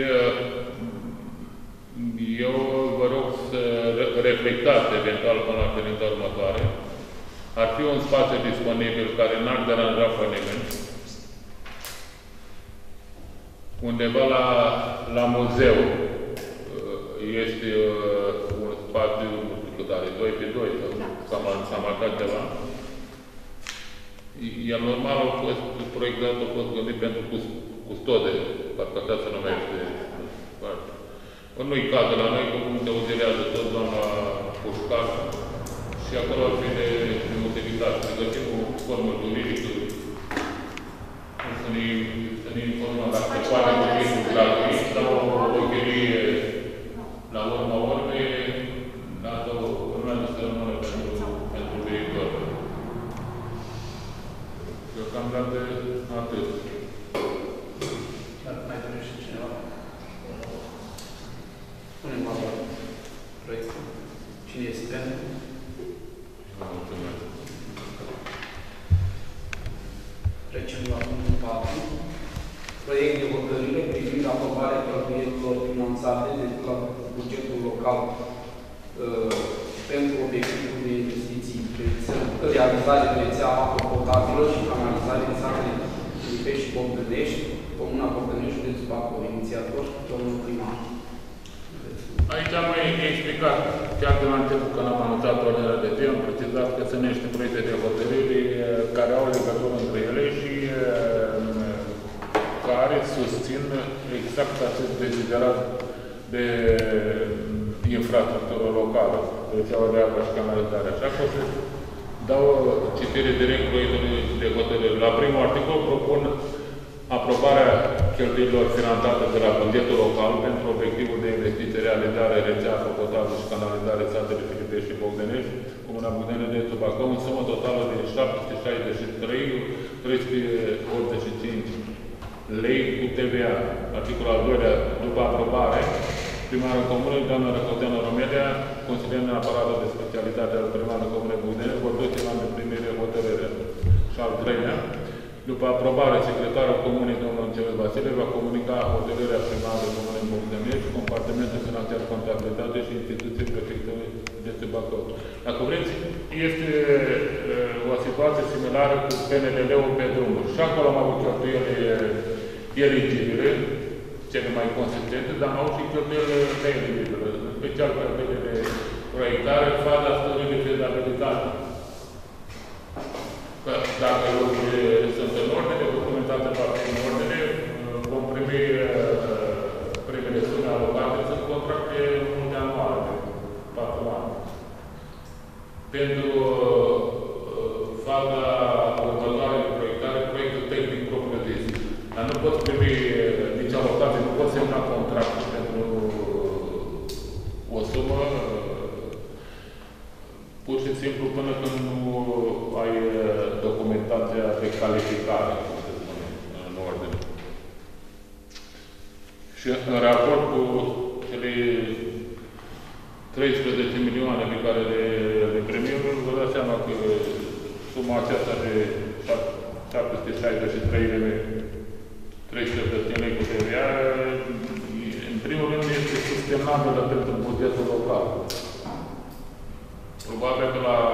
eu vă rog să reflectați eventual până la ședința următoare. Ar fi un spațiu disponibil care n-ar deranja pe nimeni. Undeva la muzeu este un spațiu, nu știu cât are, 2x2 sau s-a marcat ceva. iar normal au fost proiectat, au fost gândit pentru custode, parcă așa se numește. Nu-i cazul la noi, cum se uzilează tot doamna Pușcar și acolo ar fi de utilitate. Să găsim o formă juridică, să ne informăm dacă se poate cu gratuit sau o chirie la urma urmei, asta urmează să rămână pentru viitor. Deocamdată atât. Mai dorește cineva? Punem la vot proiectul. Cine este pentru? Vă mulțumesc. Trecem la punctul 4. Proiect de hotărâre privind aprobarea cheltuielilor finanțate de la bugetul local pentru obiectivul de investiții, realizare de rețea apă potabilă și canalizare în satele Filipești și Bogdănești, Comuna Bogdănești, județul Bacău, inițiator, domnul primar. Aici am mai explicat, chiar de la început când am anunțat ordinea de zi, am precizat că sunt niște proiecte de hotărâri care au legătură între ele și care susțin exact acest deziderat de infrastructură locală, rețeaua de apă și canalizare. Așa că o să dau citire direct proiectului de hotărâri. La primul articol propun aprobarea cheltuielilor finanțate de la bugetul local pentru obiectivul de investiție, realizare, rețea, apă potabilă și canalizare satele Filipești și Bogdănești, Comuna Bogdănești, județul Bacău, în sumă totală de 763,385 lei cu TVA. Articolul al doilea, după aprobare, primarul Comunei, doamna Răcoteană Romelia, consilier în aparatul de specialitate al primarului Comunei Bogdănești, vor duce la îndeplinire hotărârea. Și al treilea, după aprobare, secretarul Comunei, domnul Înțeles Vasile, va comunica hotărârea primarului Comunei Bogdănești, compartimentul financiar, contabilitate și instituții prefectului de Bacău. Dacă vreți, este o situație similară cu PNDL-ul pe drumuri. Și acolo am avut cheltuieli eligibile, cele mai consistente, dar am avut și cheltuieli neeligibile, în special cheltuieli de proiectare, faza stării de fezabilitate. Dacă lucrurile sunt în ordine, documentația va fi în ordine, vom primi primele sume alocate, sunt contracte multianuale, de 4 ani. Pentru faza următoare de proiectare, proiectul tehnic propriu-zis. Dar nu poți primi nici alocație, nu poți semna contractul pentru o sumă, pur și simplu până când nu ai documentația de calificare, cum se spune, în ordine. Și în raport cu cele 13 milioane pe care le primim, vă dați seama că suma aceasta de 763.300 lei cu TVA, în primul rând este sustenabilă pentru bugetul local. Probabil că la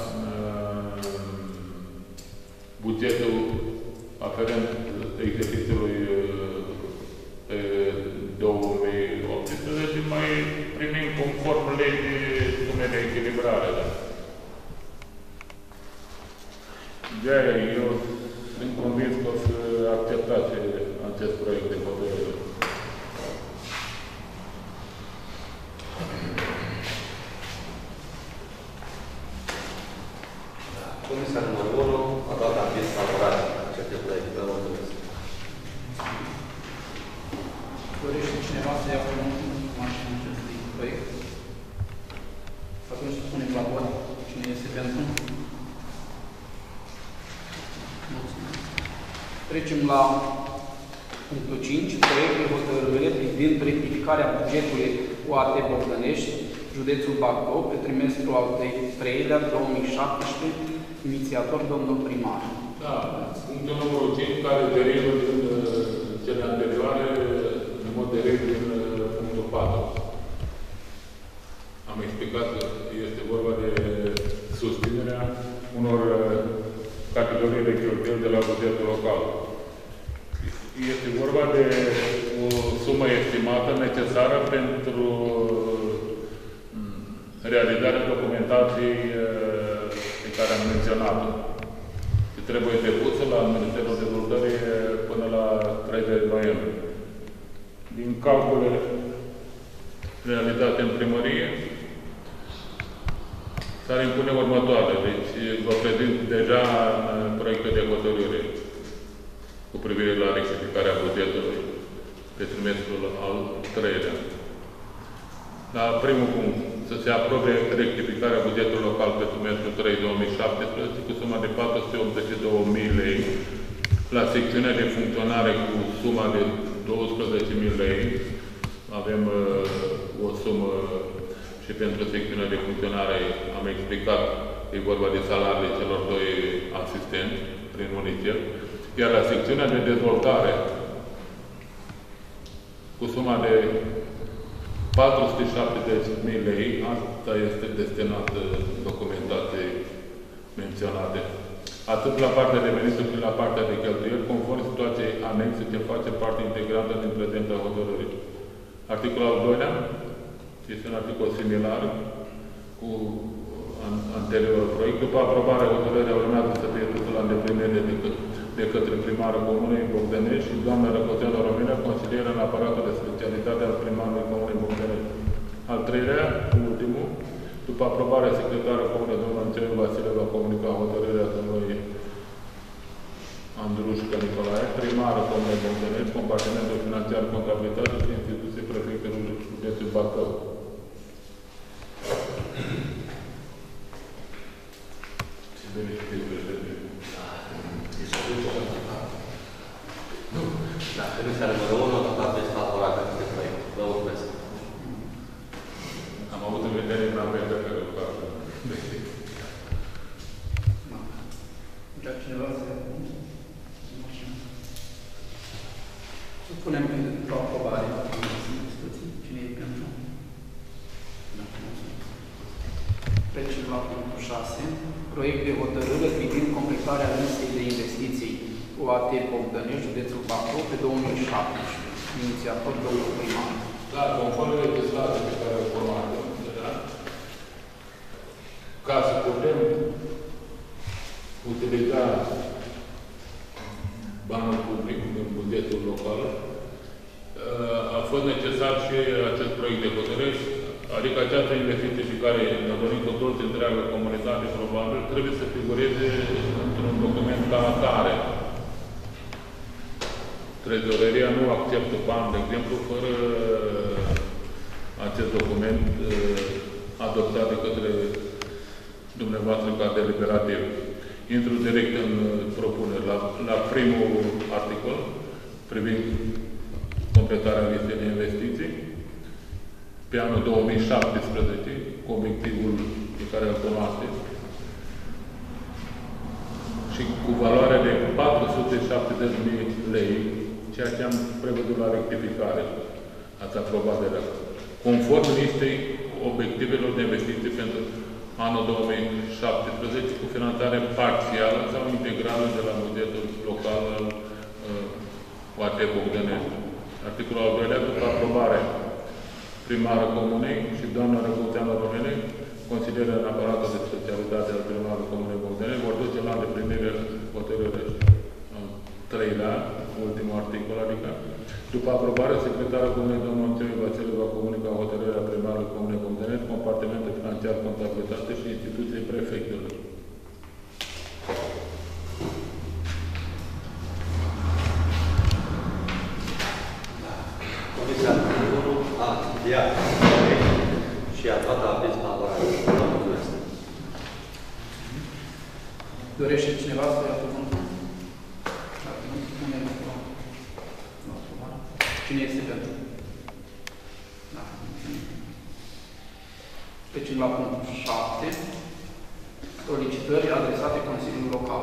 bugetul aferent exercițiului pe 2018 mai primim conform legii sume de echilibrare. De-aia eu sunt convins că o să acceptați acest proiect de hotărâre. Comisia numărul 1 a dat aviz favorabil aceste proiecte. Vă mulțumesc. Dorește cineva să ia cuvântul mașina acestui proiect? Atunci spunem la vot cine este pentru. Mulțumesc. Trecem la punctul 5, proiect de hotărâre privind rectificarea bugetului UAT Bogdănești, județul Bacău, pe trimestrul al 3-lea 2017, inițiator domnul primar. Da, punctul numărul 5, care derivă din cele anterioare, în mod direct din punctul 4. Am explicat că este vorba de susținerea unor categorii de cheltuieli de la bugetul local. Este vorba de o sumă estimată necesară pentru realizarea documentației pe care am menționat-o. trebuie depusă la Ministerul Dezvoltării până la 30 noiembrie. Din calculele realizate în primărie, s-ar impune următoarele. Deci, vă prezint deja proiectul de hotărâre cu privire la rectificarea bugetului pe trimestrul al 3-lea. La primul punct, să se aprobe rectificarea bugetului local pe trimestrul 3-2017 cu suma de 482.000 lei, la secțiunea de funcționare cu suma de 12.000 lei. Avem o sumă și pentru secțiunea de funcționare, am explicat, e vorba de salariile celor doi asistenți prin UNICEF, iar la secțiunea de dezvoltare cu suma de 470.000 lei, asta este destinat documentației menționate. Atât la partea de venituri cât și la partea de cheltuieli, conform situației anexe, ce face parte integrantă din prezenta hotărâre. Articolul al 2-lea este un articol similar cu anteriorul proiect. După aprobarea hotărârii urmează să fie dusă la îndeplinire de către primarul Comunei Bogdănești și doamna Răcoțeană România, consilieră în aparatul de specialitate al primarului Comunei Bogdănești. Al 3-lea, ultimul, după aprobarea secretarului Comunei, domnul Anțelu Vasile, va comunica hotărârea domnului Andrușca Nicolae, primarul Comunei Bogdănești, compartimentul financiar, contabilitate și instituții prefectului județul Bacău. Ce beneficii președinte? Nu. Da, Comisia numărul 1, tot aveți favorabil aceste proiecte. Vă mulțumesc. Am avut în vedere în amendă care o fac. Vrea cineva să supunem pentru aprobare. Cine e pentru? Trecem la punctul 6. Proiect de hotărâre privind completarea listei de investiții UAT Bogdănești, județul Bacău, pe 2017. Inițiator domnul primar. Da, conform legislației pe care o formată, da? Ca să putem utiliza banul public din bugetul local, a fost necesar și acest proiect de hotărâre, adică această investiție pe care ne-a dorit-o toți întreagă comunitate, probabil, trebuie să figureze într-un document ca atare. Trezoreria nu acceptă bani, de exemplu, fără acest document adoptat de către dumneavoastră ca deliberativ. Intru direct în propunere. La primul articol, privind completarea listei de investiții, pe anul 2017, cu obiectivul pe care îl cunoașteți, și cu valoarea de 470.000 lei, ceea ce am prevăzut la rectificare. Ați aprobat de la. Conform listei obiectivelor de investiții pentru anul 2017, cu finanțare parțială sau integrală de la bugetul local al UAT Bogdănești. Articolul al 2-lea, după aprobare primarul Comunei și doamna Răcoțeană României, consilieră în aparatul de specialitate al primarului Comunei Bogdănești, vor duce la îndeplinire hotărârea. Al 3-lea, ultimul articol, adică, după aprobare, secretarul Comunei, domnul Anțelu Vasile, va comunica hotărârea primarului Comunei Bogdănești, compartimentul financiar, contabilitate și instituții prefectului. Comisia numărul 1 a studiat și a dat aviz favorabil. Vă mulțumesc. Dorește cineva să ia cuvântul? Cine este pentru? Da. Trecem la punctul 7. Solicitări adresate Consiliului Local.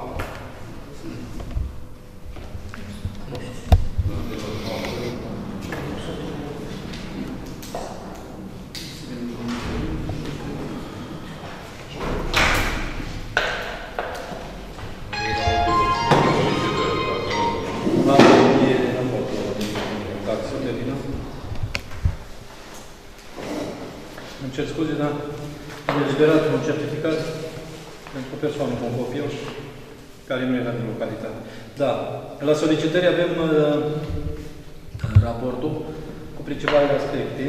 Îmi cer scuze, dar am eliberat un certificat pentru o persoană cu un copil care nu era din localitate. Da, la solicitări avem raportul cu principalele aspecte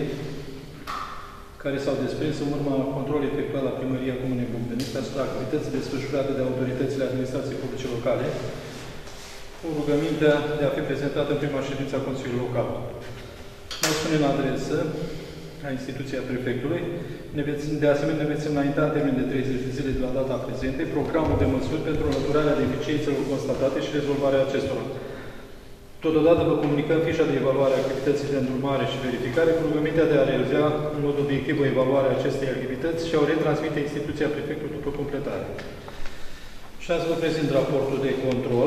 care s-au desprins în urma controlului efectuat la Primăria Comunei Bogdănești asupra activității desfășurate de autoritățile administrației publice locale, cu rugămintea de a fi prezentată în prima ședință a Consiliului Local. Noi spunem la adresă a instituția prefectului, de asemenea ne veți înainta în termen de 30 de zile de la data prezentă programul de măsuri pentru înlăturarea deficiențelor constatate și rezolvarea acestora. Totodată vă comunicăm fișa de evaluare a activității de îndrumare și verificare cu rugămintea de a realiza în mod obiectiv o evaluare a acestei activități și a o retransmite instituția prefectului după completare. Și azi vă prezint raportul de control.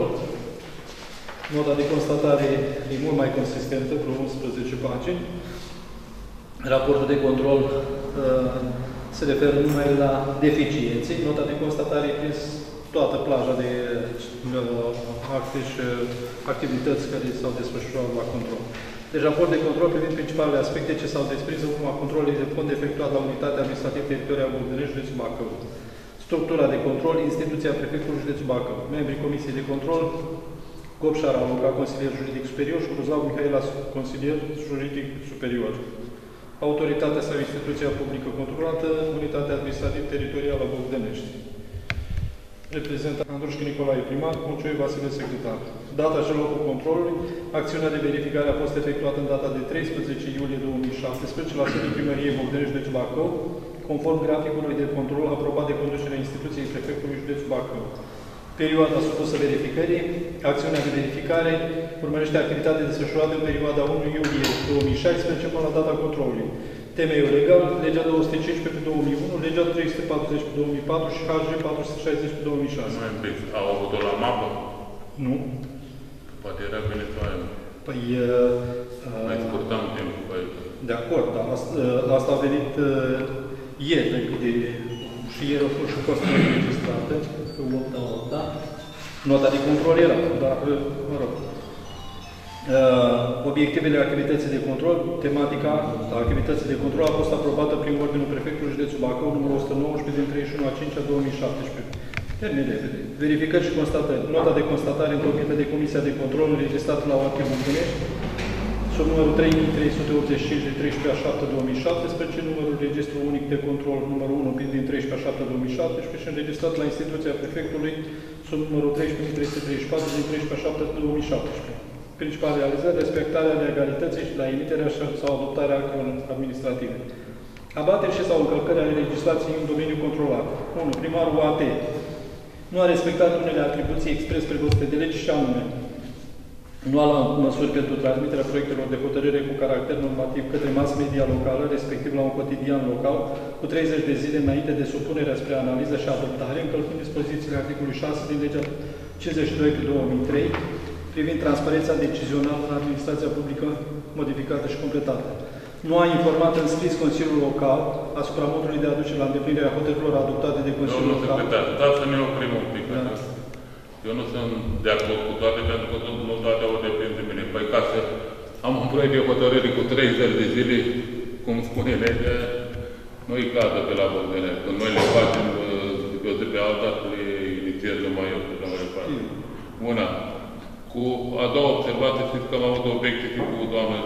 Nota de constatare e mult mai consistentă, vreo 11 pagini. Raportul de control se referă numai la deficiențe. Nota de constatare e prins toată plaja de acte și activități care s-au desfășurat la control. Deci raport de control privind principalele aspecte ce s-au desprins în urma controlului de fond efectuat la Unitatea Administrativă Teritorială Bogdănești, județul Bacău. Structura de control, instituția prefectului județul Bacău. Membrii Comisiei de Control, Gopșara, Luca, consilier juridic superior și Cruzau Mihaela, consilier juridic superior. Autoritatea sau instituția publică controlată, Unitatea Administrativă Teritorială Bogdănești. Reprezentant Andrușcu Nicolae, primar, Muncioi Vasile, secretar. Data și locul controlului, acțiunea de verificare a fost efectuată în data de 13 iulie 2017 la sediul Primăriei Bogdănești, județul Bacău, conform graficului de control aprobat de conducerea instituției prefectului județul Bacău. Perioada supusă verificării, acțiunea de verificare urmărește activitatea desfășurată în perioada 1 iulie 2016 până la data controlului. Temeiul legal, legea 215 pe 2001, legea 340 pe 2004 și HG 460 pe 2006. Mai bine, au avut-o la mapă? Nu. Poate era beneficiar. Păi... mai scurtam timpul pe aici. De acord, dar asta a venit ieri, și ieri a fost și fost înregistrată, pe 8 da? Nota de control era, dar, mă rog. Obiectivele activității de control, tematica activității de control a fost aprobată prin ordinul prefectului județul Bacău, numărul 119 din 31/5/2017. Termen repede. Verificări și constatări. Nota de constatare întocmită de Comisia de Control înregistrată la OAT Bogdănești, sub numărul 3385 din 13/7/2017, numărul registru unic de control numărul 1 din 13/7/2017 și înregistrat la instituția prefectului sub numărul 13334 din 13/7/2017. Principal realizări, respectarea legalității și la emiterea sau adoptarea actelor administrative. Abateri și sau încălcări ale legislației în domeniul controlat. 1. Primarul AT nu a respectat unele atribuții expres prevăzute de legi și anume nu a luat măsuri pentru transmiterea proiectelor de hotărâre cu caracter normativ către mass media locală, respectiv la un cotidian local, cu 30 de zile înainte de supunerea spre analiză și adoptare, încălcând dispozițiile articolului 6 din legea 52/2003, privind transparența decizională în administrația publică modificată și completată. Nu a informat în scris Consiliul Local asupra modului de a aduce la îndeplinirea hotărârilor adoptate de Consiliul Local. Domnul secretar, dați să ne oprim un pic. Da. Eu nu sunt de acord cu toate, pentru că nu toate au depinde de mine. Păi ca să am un proiect de hotărâre cu 30 de zile, cum spune legea, nu-i cadă pe la Bogdănești. Când noi le facem de o zi pe alta, le inițiez numai eu, să mai facem. Una. Cu a doua observație, știți că am avut obiecte și cu doamne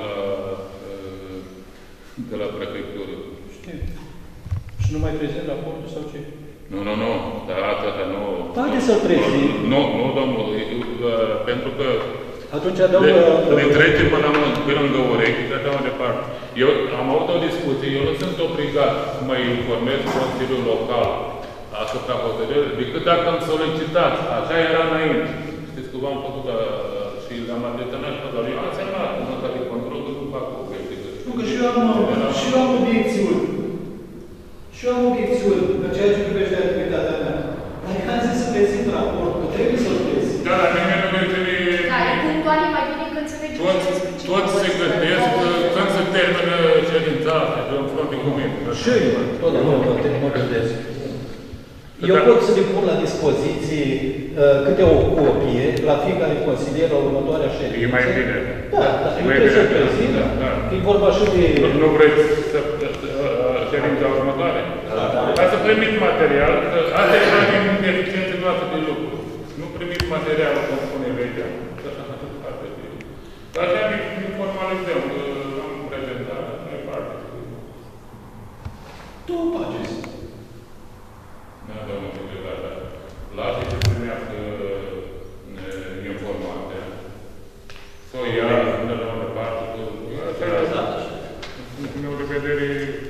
de la prefectură. Știu. Și nu mai prezint raportul sau ce? Nu, dar asta nu... Haideți să-l prezint. Nu, domnul, pentru că atunci dăm... Le trecem pe lângă urechi și așa mai departe. Eu am avut o discuție, eu nu sunt obligat să mă informez Consiliul Local asupra hotărârii, decât dacă îmi solicitați. Așa era înainte. Știți că v-am făcut și l-am adetenat și dar eu am semnat în nota de control că nu fac obiecte. Nu, că și eu am obiecțiuni. Și eu am obiecțiuni în ceea ce privește activitatea mea. Dar eu am zis să prezint raportul, că trebuie să-l prezint. Da, dar nimeni nu trebuie... Da, e punctual, mai bine când se vede. Toți se gândesc când se termină ședința asta, pe un front de cuvinte. Și eu, tot mă gândesc. Eu pot să le pun la dispoziție câte o copie la fiecare consilier la următoarea ședință. E mai bine. Da, eu trebuie să prezint. E vorba și de... Nu vreți să ședința următoare? Ca să primit material, asta e una din deficiențele noastre de lucru. Nu primiți materialul, cum spune legea. Dar ne-am informalizăm, am prezentat, nu e parte. Două pagini. Da, domnul secretar, da. Lasă să primească informația. Să o ia, până la o parte, din meu de vedere...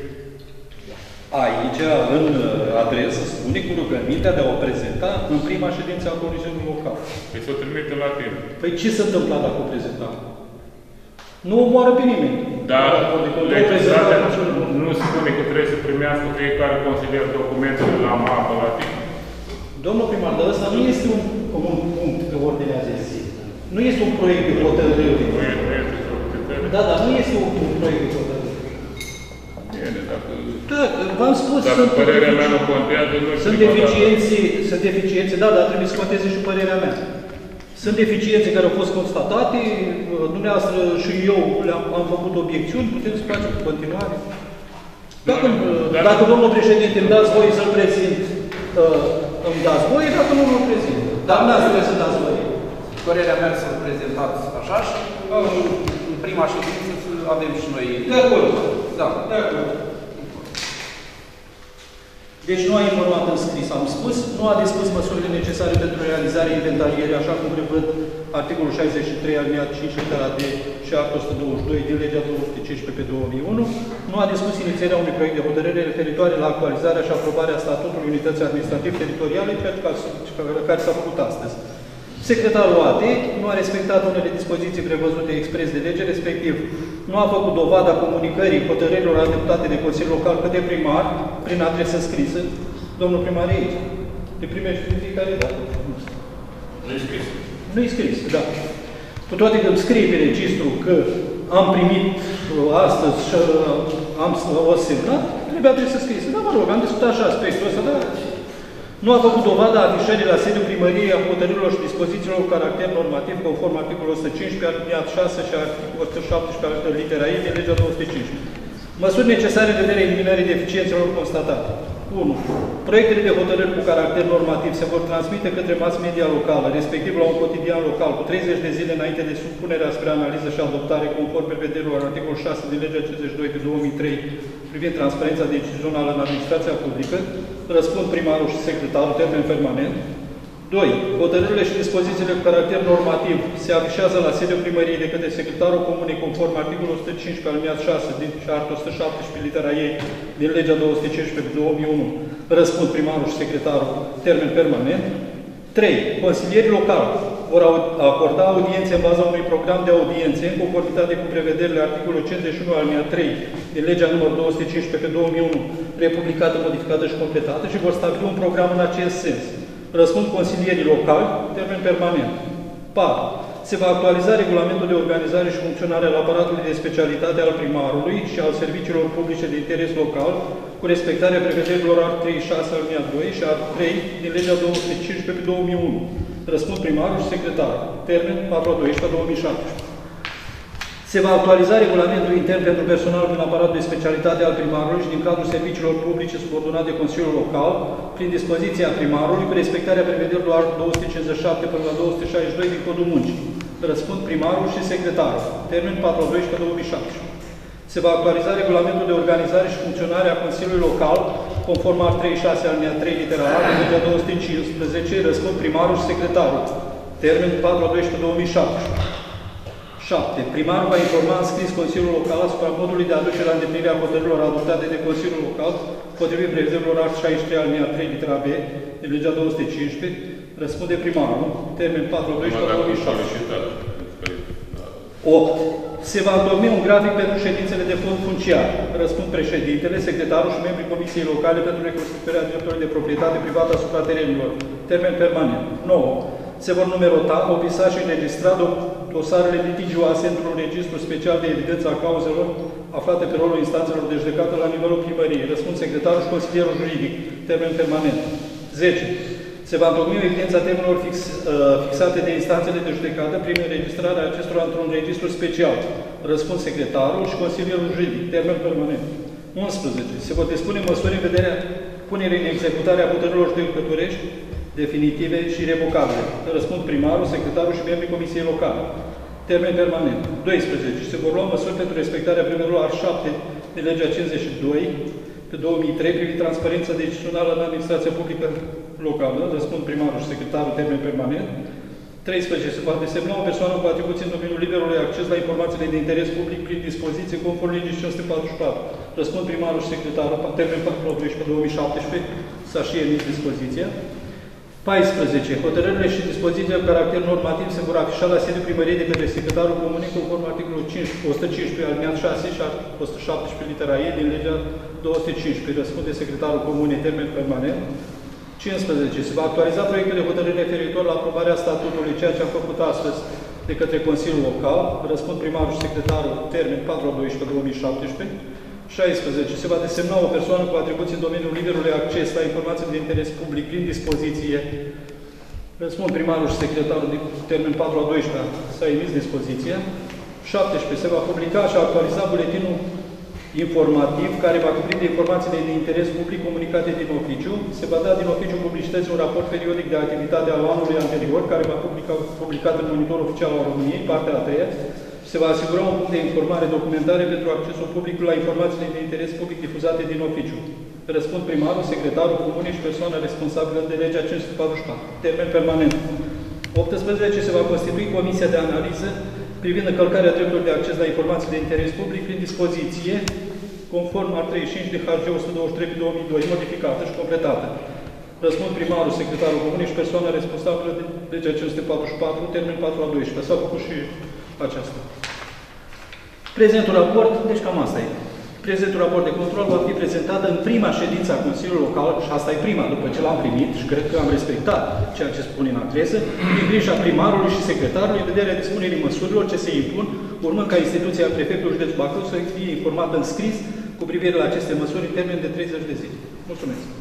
Aici, în adresă, spune cu rugămintea de a o prezenta în prima ședință a Consiliului Local. Păi să o trimite la timp. Păi ce se întâmplă dacă o prezentăm? Nu omoară pe nimeni. Dar legislația nu spune că trebuie să primească fiecare consilier documentele la mapă la timp. Domnul primar, dar ăsta nu este un punct pe ordinea de zi. Nu este un proiect de hotărâre. Da, dar nu este un proiect de hotărâre. Bine, dacă... Da, v-am spus, dacă părerea mea nu contează, nu sunt deficiențe, da, dar trebuie să conteze și părerea mea. Sunt deficiențe care au fost constatate, dumneavoastră și eu am făcut obiecțiuni, putem să facem în continuare. Dacă domnul președinte îmi dați voie să-l prezint, îmi dați voie, dacă nu mă prezint. Dar n-ați voie să dați voie. Părerea mea să-l prezentați așa și în prima ședință să avem și noi... De acord. Da. De acord. Deci nu a informat în scris, am spus, nu a dispus măsurile necesare pentru realizarea inventarierii, așa cum prevăd articolul 63 alineat 5 litera D și actul 122 din legea 215 pe 2001, nu a dispus inițierea unui proiect de hotărâre referitoare la actualizarea și aprobarea statutului unității administrativ-teritoriale, care s-a făcut astăzi. Secretarul AD nu a respectat unele dispoziții prevăzute expres de lege, respectiv nu a făcut dovada comunicării hotărârilor adoptate de Consiliul Local către primar prin adresă scrisă. Domnul primar e aici. Le primești de fiecare dată. Nu e scris. Nu e scris, da. Cu toate că îmi scrie pe registru că am primit astăzi și am o semnat, trebuie adresă scrisă. Da, mă rog, am discutat și aspectul ăsta, dar nu a făcut dovada afișării la sediul primăriei a hotărârilor și dispozițiilor cu caracter normativ conform articolul 115, aliniat 6 și articolul 117, litera I din legea 215. Măsuri necesare în vederea eliminării deficiențelor constatate. 1. Proiectele de hotărâri cu caracter normativ se vor transmite către mass media locală, respectiv la un cotidian local, cu 30 de zile înainte de supunerea spre analiză și adoptare, conform prevederilor articolul 6 din legea 52 pe 2003 privind transparența decizională în administrația publică, răspund primarul și secretarul, termen permanent. 2. Hotărârile și dispozițiile cu caracter normativ se afișează la sediul primăriei de către secretarul comunei conform articolul 115 aliniat 6 din și articolul 117 litera ei din legea 215 pe 2001. Răspund primarul și secretarul, termen permanent. 3. Consilierii locali vor acorda audiențe în baza unui program de audiențe în conformitate cu prevederile articolului 51 alineat 3 din legea numărul 215 pe 2001, republicată, modificată și completată și vor stabili un program în acest sens. Răspund consilierii locali, termen permanent. 4. Se va actualiza regulamentul de organizare și funcționare al aparatului de specialitate al primarului și al serviciilor publice de interes local, cu respectarea prevederilor art. 36 alineat 2 și art. 3 din legea 215 pe 2001. Răspund primarul și secretarul. Termen 4/12/2017. Se va actualiza regulamentul intern pentru personalul din aparatul de specialitate al primarului și din cadrul serviciilor publice subordonate de Consiliul Local, prin dispoziția primarului, cu respectarea prevederilor art. 257 până la 262 din Codul Muncii. Răspund primarul și secretarul. Termen 4/12/2017. Se va actualiza regulamentul de organizare și funcționare a Consiliului Local, conform art. 36 alineat 3 litera A din legea 215, răspund primarul și secretarul. Termen 4/12/2017. 7. Primarul va informa în scris Consiliul Local asupra modului de aducere la îndeplinirea hotărârilor adoptate de Consiliul Local, potrivit prevederilor art. 63 alineat 3 litera B din legea 215, răspunde primarul. Termen 4/12/2017. 8. Se va întocmi un grafic pentru ședințele de fond funciar. Răspund președintele, secretarul și membrii Comisiei Locale pentru reconstituirea drepturilor de proprietate privată asupra terenilor. Termen permanent. 9. Se vor numerota, opisa și înregistra dosarele litigioase într-un registru special de evidență a cauzelor aflate pe rolul instanțelor de judecată la nivelul primăriei. Răspund secretarul și consilierul juridic. Termen permanent. 10. Se va întocmi o evidență a termenilor fixate de instanțele de judecată prin înregistrarea acestora într-un registru special. Răspund secretarul și consilierul juridic. Termen permanent. 11. Se vor dispune măsuri în vederea punerii în executare a hotărârilor judecătorești definitive și irrevocabile. Răspund primarul, secretarul și membrii Comisiei Locale. Termen permanent. 12. Se vor lua măsuri pentru respectarea prevederilor art. 7 de legea 52 pe 2003 privind transparența decizională în administrația publică locală. Răspund primarul și secretarul, termen permanent. 13. Se va desemna o persoană cu atribuții în domeniul liberului acces la informațiile de interes public prin dispoziție conform legii 544. Răspund primarul și secretarul, termen 4/12/2017, s-a și emis dispoziția. 14. Hotărârile și dispozițiile de caracter normativ se vor afișa la sediul primăriei de către secretarul comunei conform articolul 115 alineat 6 și 117 litera E din legea 215. Răspunde secretarul comunei, termen permanent. 15. Se va actualiza proiectul de hotărâre referitor la aprobarea statutului, ceea ce am făcut astăzi de către Consiliul Local. Răspund primarul și secretarul, termen 4/12/2017. 16. Se va desemna o persoană cu atribuții în domeniul liberului acces la informații de interes public prin dispoziție. Răspund primarul și secretarul, de termen 4/12, s-a emis dispoziția. 17. Se va publica și actualiza buletinul informativ care va cuprinde informațiile de interes public comunicate din oficiu. Se va da din oficiu publicității un raport periodic de activitate al anului anterior, care va publicat în Monitorul Oficial al României, partea a treia. Se va asigura un punct de informare documentare pentru accesul publicului la informațiile de interes public difuzate din oficiu. Răspund primarul, secretarul comunei și persoana responsabilă de legea 544. Termen permanent. 18. Se va constitui comisia de analiză privind încălcarea dreptului de acces la informații de interes public prin dispoziție conform art. 35 de HG 123/2002, modificată și completată. Răspund primarul, secretarul comunei și persoana responsabilă de legea 544, termen 4/12. S-a făcut și aceasta. Prezentul raport, deci cam asta e. Prezentul raport de control va fi prezentat în prima ședință a Consiliului Local, și asta e prima, după ce l-am primit, și cred că am respectat ceea ce spune în adresă, prin grija primarului și secretarului, în vederea dispunerii măsurilor ce se impun, urmând ca instituția prefectului județ Bacău să fie informată în scris cu privire la aceste măsuri în termen de 30 de zile. Mulțumesc!